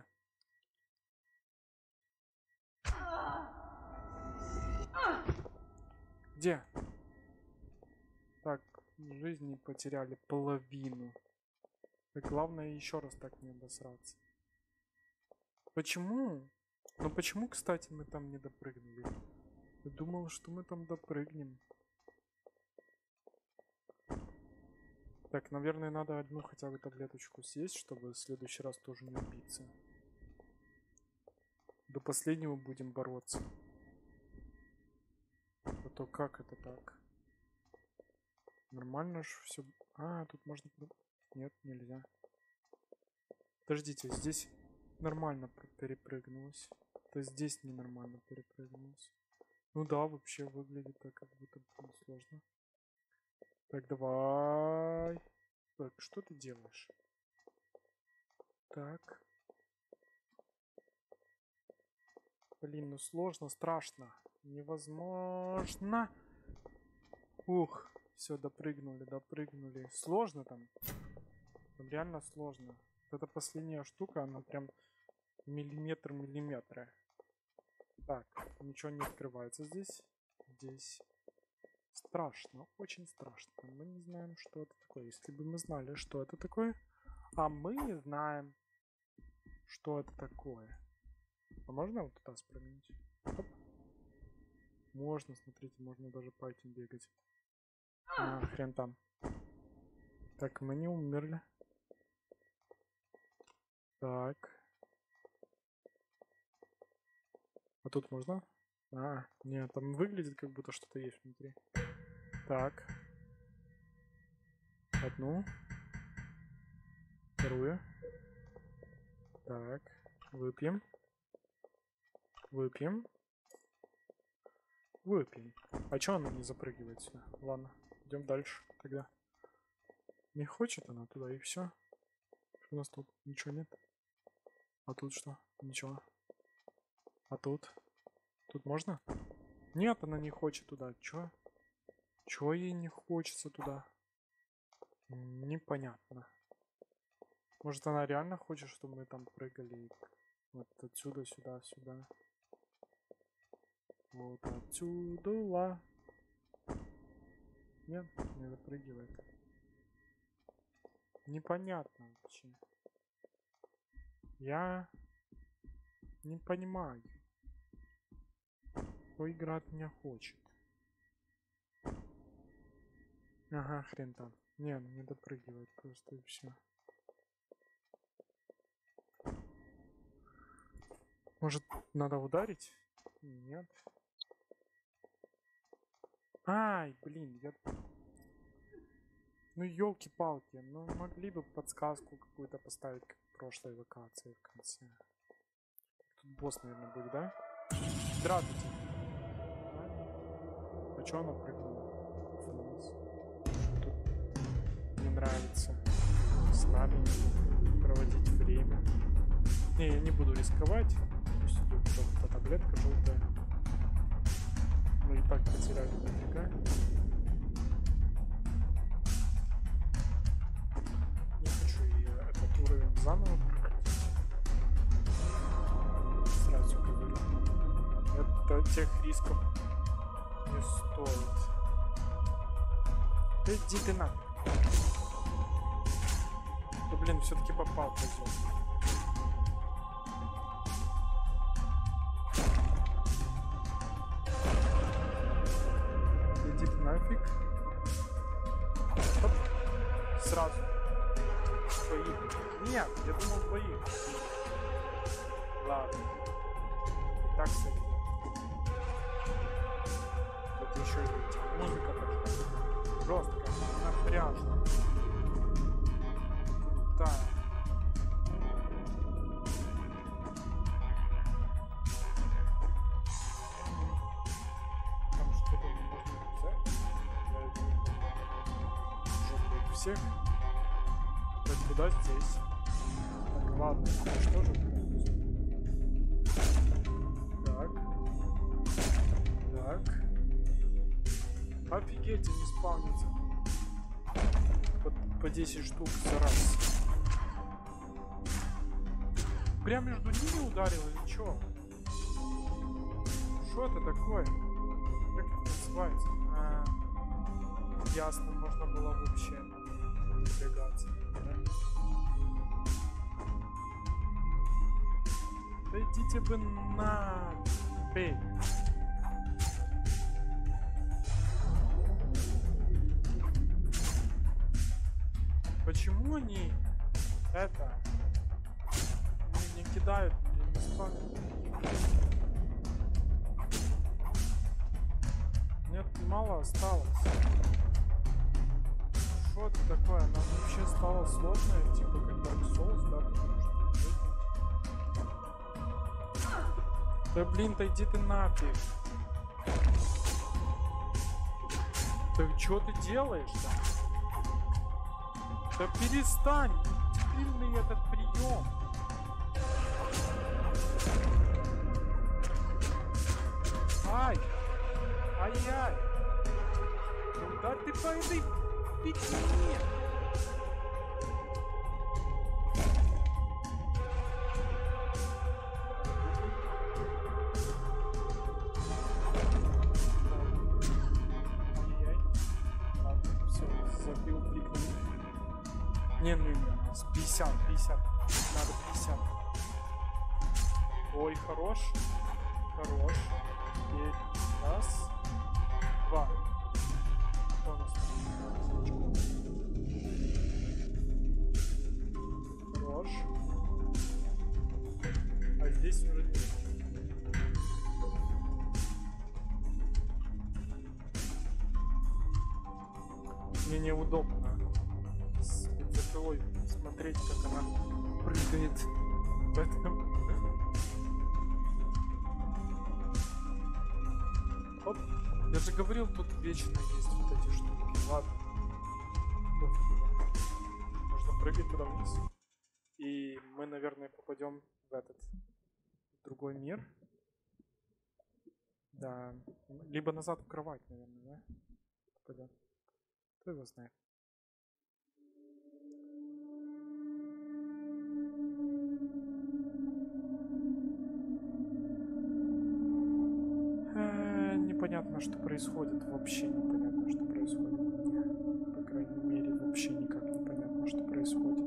Где? Так, жизни потеряли половину. И главное еще раз так не обосраться. Почему? Ну почему, кстати, мы там не допрыгнули? Я думал, что мы там допрыгнем. Так, наверное, надо одну хотя бы таблеточку съесть, чтобы в следующий раз тоже не убиться. До последнего будем бороться. А то как это так? Нормально же все. А, тут можно... Нет, нельзя. Подождите, здесь нормально перепрыгнулось. То здесь ненормально перепрыгнулось. Ну да, вообще выглядит так, как будто бы сложно. Так, давай. Так, что ты делаешь? Так. Блин, ну сложно, страшно. Невозможно. Ух, все, допрыгнули, допрыгнули. Сложно там. Там реально сложно. Вот эта последняя штука, она прям миллиметр миллиметра. Так, ничего не открывается здесь. Здесь страшно, очень страшно. Мы не знаем, что это такое. Если бы мы знали, что это такое. А мы не знаем, что это такое. А можно вот туда спрыгнуть? Оп. Можно, смотрите, можно даже по этим бегать. А, хрен там. Так, мы не умерли. Так. А тут можно? А, нет, там выглядит, как будто что-то есть внутри. Так. Одну. Вторую. Так. Выпьем. Выпьем. Выпьем. А чё она не запрыгивает сюда? Ладно, идем дальше тогда. Не хочет она туда, и все. У нас тут ничего нет. А тут что? Ничего. А тут? Тут можно? Нет, она не хочет туда. Чё? Чё ей не хочется туда? Непонятно. Может, она реально хочет, чтобы мы там прыгали вот отсюда, сюда, сюда. Вот отсюда. Нет, не запрыгивает. Непонятно вообще. Я не понимаю. Кто игра от меня хочет? Ага, хрен там. Не допрыгивает просто и все. Может, надо ударить? Нет. Ай, блин, я... Ну, елки-палки, ну могли бы подсказку какую-то поставить, как в прошлой локации в конце. Тут босс, наверное, будет, да? Здравствуйте. А чё она прыгнула? Тут мне нравится с нами проводить время. Не, я не буду рисковать. Пусть идет эта таблетка желтая. Мы и так потеряли дофига. Не хочу я этот уровень заново проходить. тех рисков не стоит. Да иди ты на. Да блин, все-таки попал, козел. Иди ты нафиг. Оп. Сразу. Двоих. Нет, я думал двоих. Ладно. Так себе. Тут еще и музыка пошла. Жесткая, напряжно. Да. Там что-то можно взять. Жопу всех. Так, куда здесь? Так, ладно, что же? Так. Так. Офигеть, они спавнятся. По 10 штук за раз. Прям между ними ударил или чё? Что это такое? Как это называется? Ясно, можно было вообще напрягаться. Да? Да идите вы на... Бей. Почему они это не кидают, не спавнят? Нет, мало осталось. Что это такое? Она вообще стала сложная, типа как Dark Souls, да? Да блин, да иди ты нафиг. Так что ты делаешь-то? Да перестань! Дебильный этот прием! Ай! Ай-яй! Куда ты по этой фигне? Ай-яй! Ладно, все, забил пикник. Не, 50. Надо 50. Ой, хорош. Хорош. И раз. Два. Что у нас? Хорош. А здесь уже нет. Мне неудобно с бензопилой смотреть, как она прыгает. Поэтому... Оп. Я же говорил, тут вечно есть вот эти штуки. Ладно. Можно прыгать туда вниз. И мы, наверное, попадем в этот другой мир. Да. Либо назад в кровать, наверное, да? Попадем. Кто его знает. Непонятно, что происходит. Вообще непонятно, что происходит. По крайней мере, вообще никак непонятно, что происходит.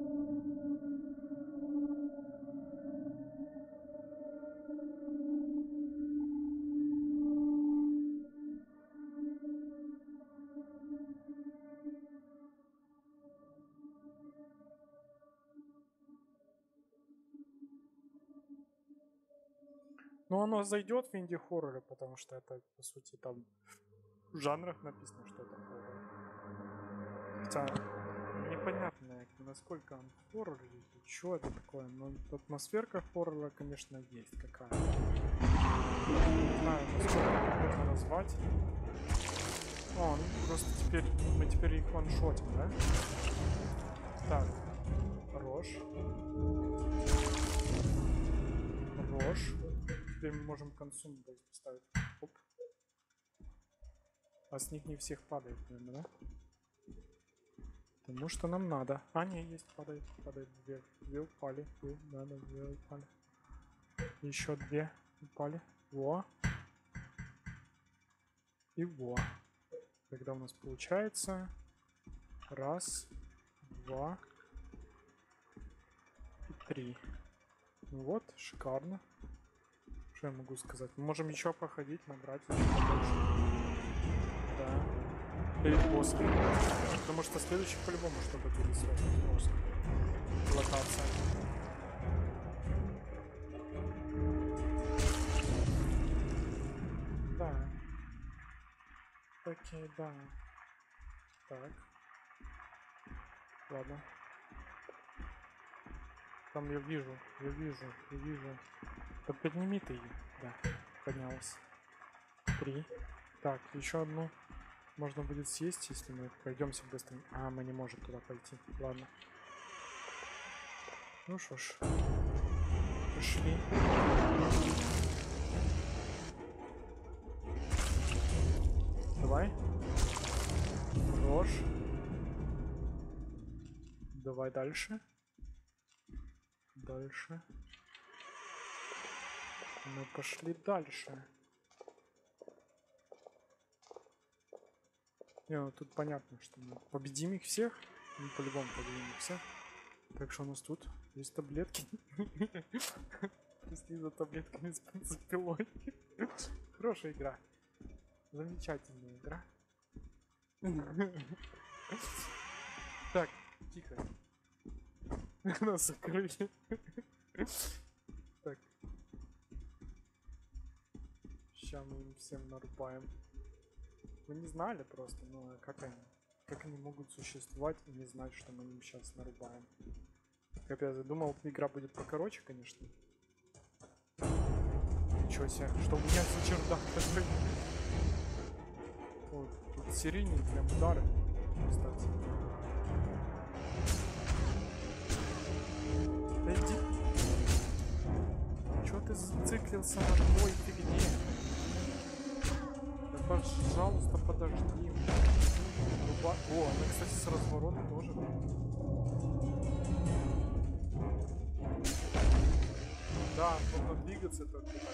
Но оно зайдет в инди-хорроры, потому что это, по сути, там в жанрах написано, что это хоррор. Хотя непонятно, насколько он хоррор или что это такое. Но атмосферка хоррора, конечно, есть какая-то. Не знаю, насколько это можно назвать. О, ну просто теперь мы теперь их ваншотим, да? Так, хорош. Хорош. Теперь мы можем консум поставить. Оп. А с них не всех падает, наверное, да? Потому что нам надо. А, не, есть, падает вверх. Две упали. Две упали. Еще две упали. Во. И во. Тогда у нас получается 1, 2 и 3. Ну вот, шикарно. Что я могу сказать? Мы можем еще проходить, набрать еще побольше. Да. Перед боссом. Потому что следующий по-любому что-то будет сразу босс. Локация. Да. Окей, да. Так. Ладно. Там я вижу. Так подними ты ее. Да, поднялась. 3. Так, еще одну можно будет съесть, если мы пройдемся быстро. А, мы не можем туда пойти. Ладно. Ну что ж. Пошли. Давай. Хорош. Давай дальше. Дальше. Мы пошли дальше. Не, ну тут понятно, что мы победим их всех. Мы по-любому победим их всех. Так что у нас тут есть таблетки. Если за таблетками с бензопилой. Хорошая игра. Замечательная игра. Так, тихо. Нас закрыли. Так. Сейчас мы им всем нарубаем. Мы не знали просто, ну как они могут существовать и не знать, что мы им сейчас нарубаем. Капец, я думал, игра будет покороче, конечно. Ничего себе, что у меня за чердак такой. Вот, тут серийные прям удары, кстати. Да иди. Чё ты зациклился на твой фигне? Да пожалуйста, подожди. О, она, кстати, с разворота тоже. Да, можно двигаться только так.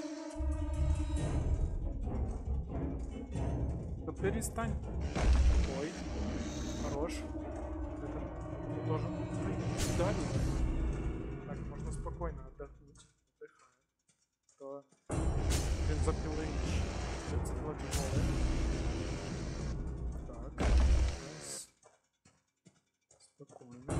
Да перестань. Ой, хорош. Это тоже дали. Так, можно спокойно отдохнуть. Отдыхаем. То бензопилы бензопила тяжелая. Так, раз. Спокойно.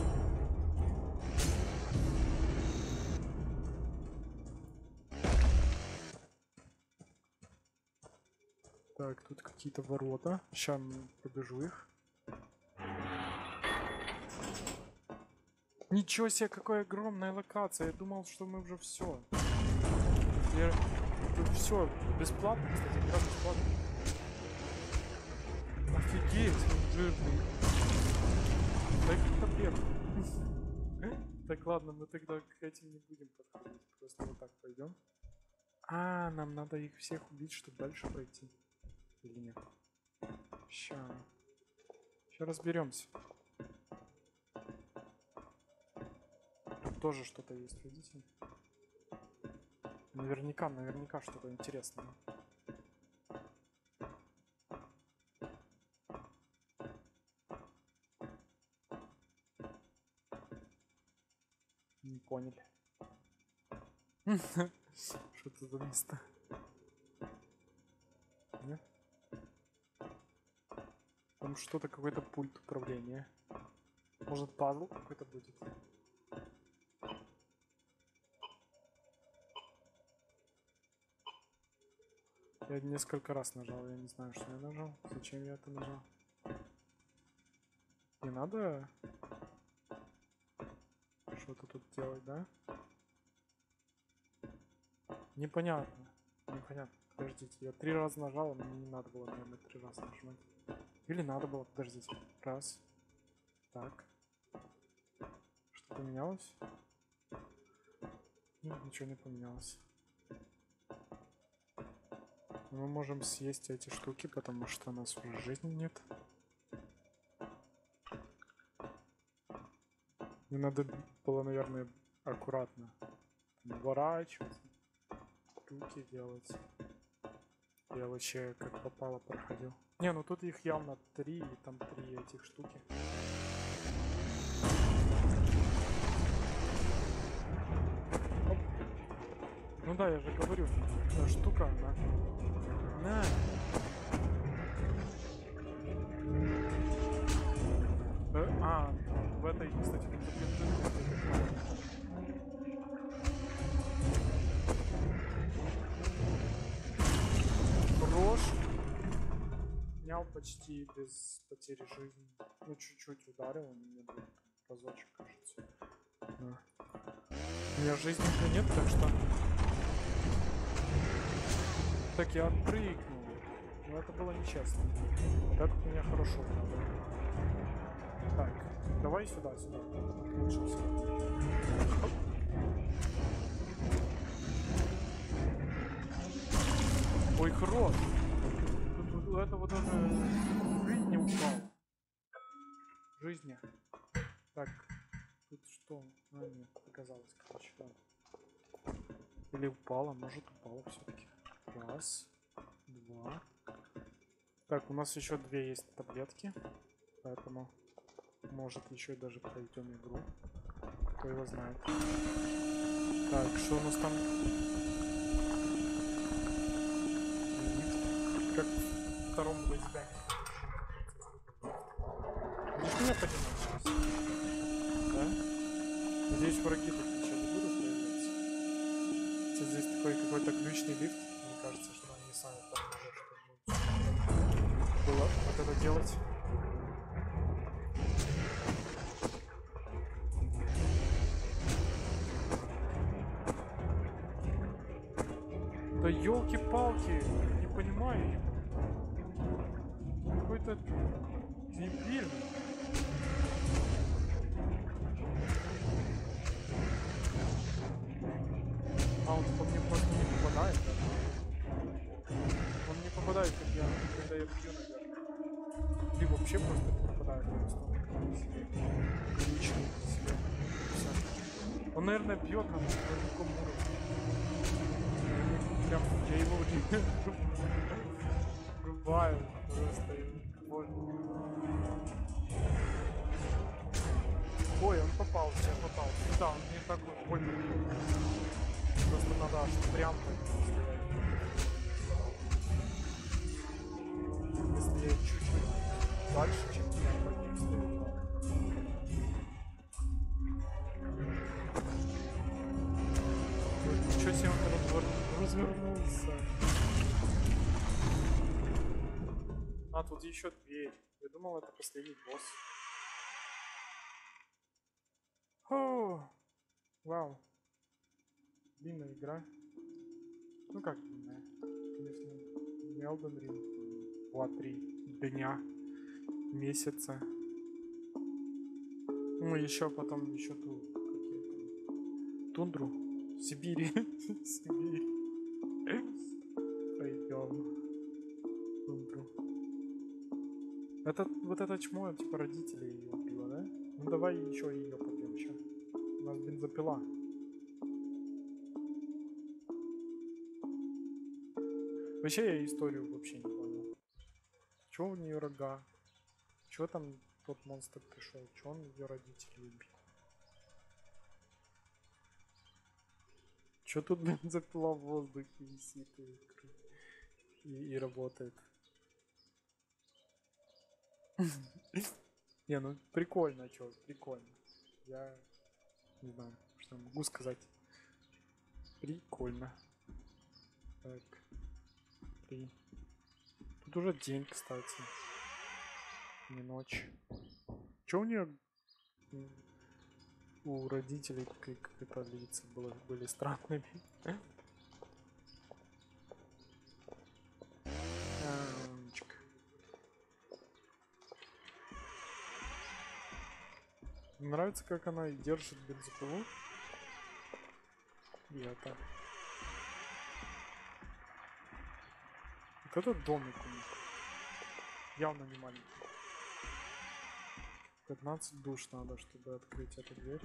Так, тут какие-то ворота. Сейчас побежу их. Ничего себе, какая огромная локация. Я думал, что мы уже все. Тут все бесплатно, кстати, игра бесплатная. Офигеть, он жирный. Так таблетку. Так, ладно, мы тогда к этим не будем подходить. Просто вот так пойдем. А, нам надо их всех убить, чтобы дальше пройти. Или нет? Сейчас разберемся. Тут тоже что-то есть, видите? Наверняка что-то интересное. Не поняли. Что это за место? Нет? Там что-то, какой-то пульт управления. Может, пазл какой-то будет? Я несколько раз нажал, я не знаю, что я нажал. Зачем я это нажал? Не надо что-то тут делать, да? Непонятно. Непонятно. Подождите, я 3 раза нажал, мне не надо было, наверное, 3 раза нажимать. Или надо было, подождите. Раз. Так. Что поменялось? Нет, ничего не поменялось. Мы можем съесть эти штуки, потому что у нас уже жизни нет. Не надо было, наверное, аккуратно наворачивать, штуки делать. Я вообще как попало проходил. Не, ну тут их явно 3, и там 3 этих штуки. Оп. Ну да, я же говорю, эта штука, она... На! В этой, кстати, Рожь. Снял почти без потери жизни. Ну, чуть-чуть ударил, он мне был разочек, кажется. Да. У меня жизни уже нет, так что... Так, я отпрыгнул. Но это было нечестно. Вот это у меня хорошо. Так, давай сюда. Лучше всего. Ой, хорош! Тут у этого даже жизнь не упала. Жизни. Так, тут что? А, нет, показалось, короче, да. Или упала, может упала все-таки. Раз, два. Так, у нас еще 2 есть таблетки. Поэтому, может, еще и даже пройдем игру. Кто его знает. Так, что у нас там? Как в втором Blaze. Будешь меня поднимать сейчас? Да? Надеюсь, враги тут ничего не будут появляться. Здесь такой какой-то ключный лифт. Мне кажется, что они сами понимают, что было вот это делать. Да елки-палки, не понимаю его. Какой-то дебильный. А он по мне просто не попадает, да? Он не попадает, когда я бью, наверное. Либо вообще просто не попадает, просто ключный себе. Все. Он, наверное, бьет на таком уровне. Прям я его рубаю просто. Ой, он попал, все попал. Да, он не так вот больно. Просто надо аж прям стоять. Если я чуть-чуть дальше, чем необходимо стою. Ничего себе, он развернулся. А, тут еще дверь. Я думал, это последний босс. О, вау. Длинная игра. Ну как длинная? Конечно, не Elden Ring. 2-3 дня, месяца. Ну, еще потом, еще ту, какие-то, тундру, Сибири. Сибирь. Пойдем. Тундру. Вот это чмо, типа родителей ее убило, да? Ну давай еще ее побьем еще. У нас бензопила. Вообще я историю вообще не понял. Чего у нее рога? Чего там тот монстр пришел? Чего он ее родителей убил? Чё тут бензопила в воздухе висит и работает? Не, ну прикольно, чё, прикольно. Я не знаю, что могу сказать. Прикольно. Так. 3. Тут уже день, кстати. Не ночь. Чё у нее у родителей как-то лица были странными? Мне нравится, как она держит бензопилу. И это. Вот этот домик у них. Явно не маленький. 15 душ надо, чтобы открыть эту дверь.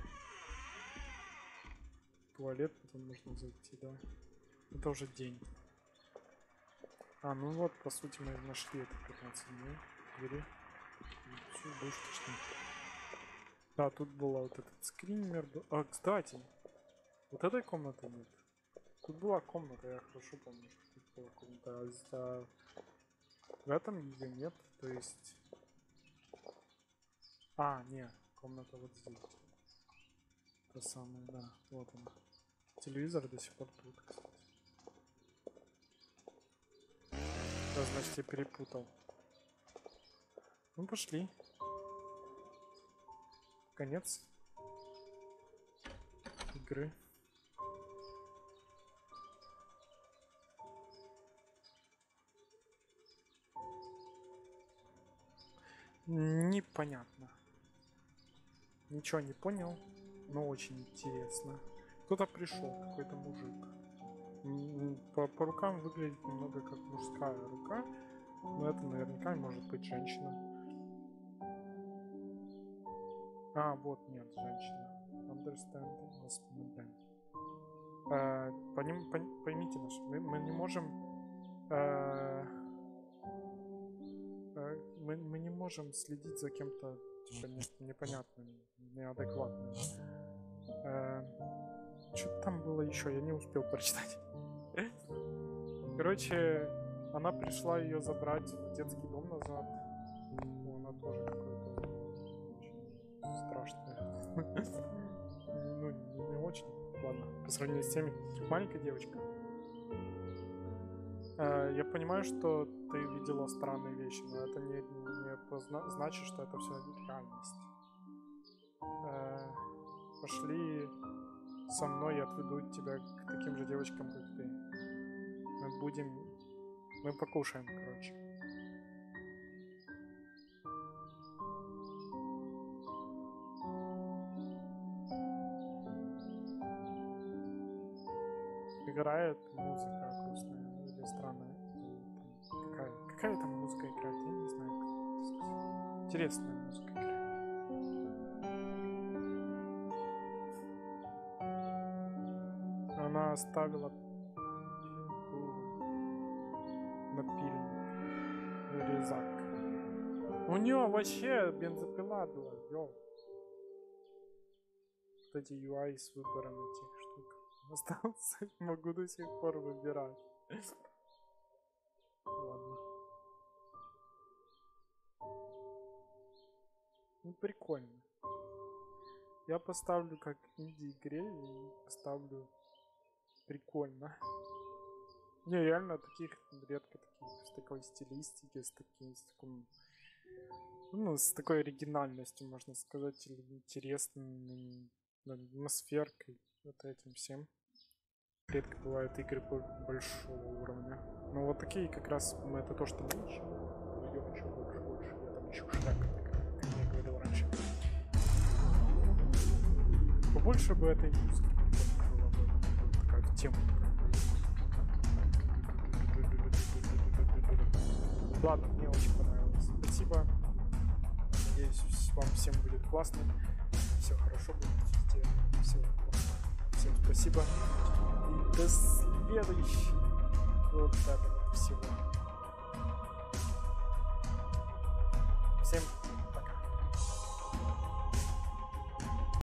В туалет потом нужно зайти, да. Это уже день. А, ну вот, по сути, мы нашли это 15 дней. Двери. Все, больше точно. Да, тут была вот этот скример. А, кстати, вот этой комнаты нет. Тут была комната, я хорошо помню, что тут была комната. А в этом ее нет, то есть... А, не, комната вот здесь. Та самая, да, вот она. Телевизор до сих пор тут, кстати. Да, значит, я перепутал. Ну, пошли. Конец игры. Непонятно. Ничего не понял, но очень интересно. Кто-то пришел, какой-то мужик. По рукам выглядит немного как мужская рука, но это наверняка может быть женщина. А, вот, нет, женщина. Understand husband. Поймите нас, мы не можем... мы не можем следить за кем-то непонятным, неадекватным. Что там было еще? Я не успел прочитать. Короче, она пришла ее забрать в детский дом назад. Она тоже какой-то очень страшная. Ну, не очень. Ладно, по сравнению с теми. Маленькая девочка. Я понимаю, что ты видела странные вещи, но это не значит, что это все реальность. Пошли со мной, я отведу тебя к таким же девочкам, как ты. Мы покушаем, короче. Играет музыка грустная или странная. Какая там музыка играет? Я не знаю, как это сказать. Интересная музыка играет. Она оставила напильник, резак. У нее вообще бензопила была, ёл. Вот эти UI с выбором этих штук остался, могу до сих пор выбирать. Ладно. Ну, прикольно. Я поставлю как инди-игре и поставлю прикольно. Не, реально таких редко таких, с такой стилистики, с таким, ну, с такой оригинальностью, можно сказать, или интересной атмосферкой, вот этим всем. Редко бывают игры большого уровня. Но вот такие как раз, это то, что мы ищем. Идем еще больше. Я там ищу шляк, как я говорил раньше. Побольше бы этой музыки было бы такая в тему. Ладно, мне очень понравилось. Спасибо. Надеюсь, вам всем будет классно. Все хорошо будет везде. Все классно. Всем спасибо. И до следующего вот этого всего. Всем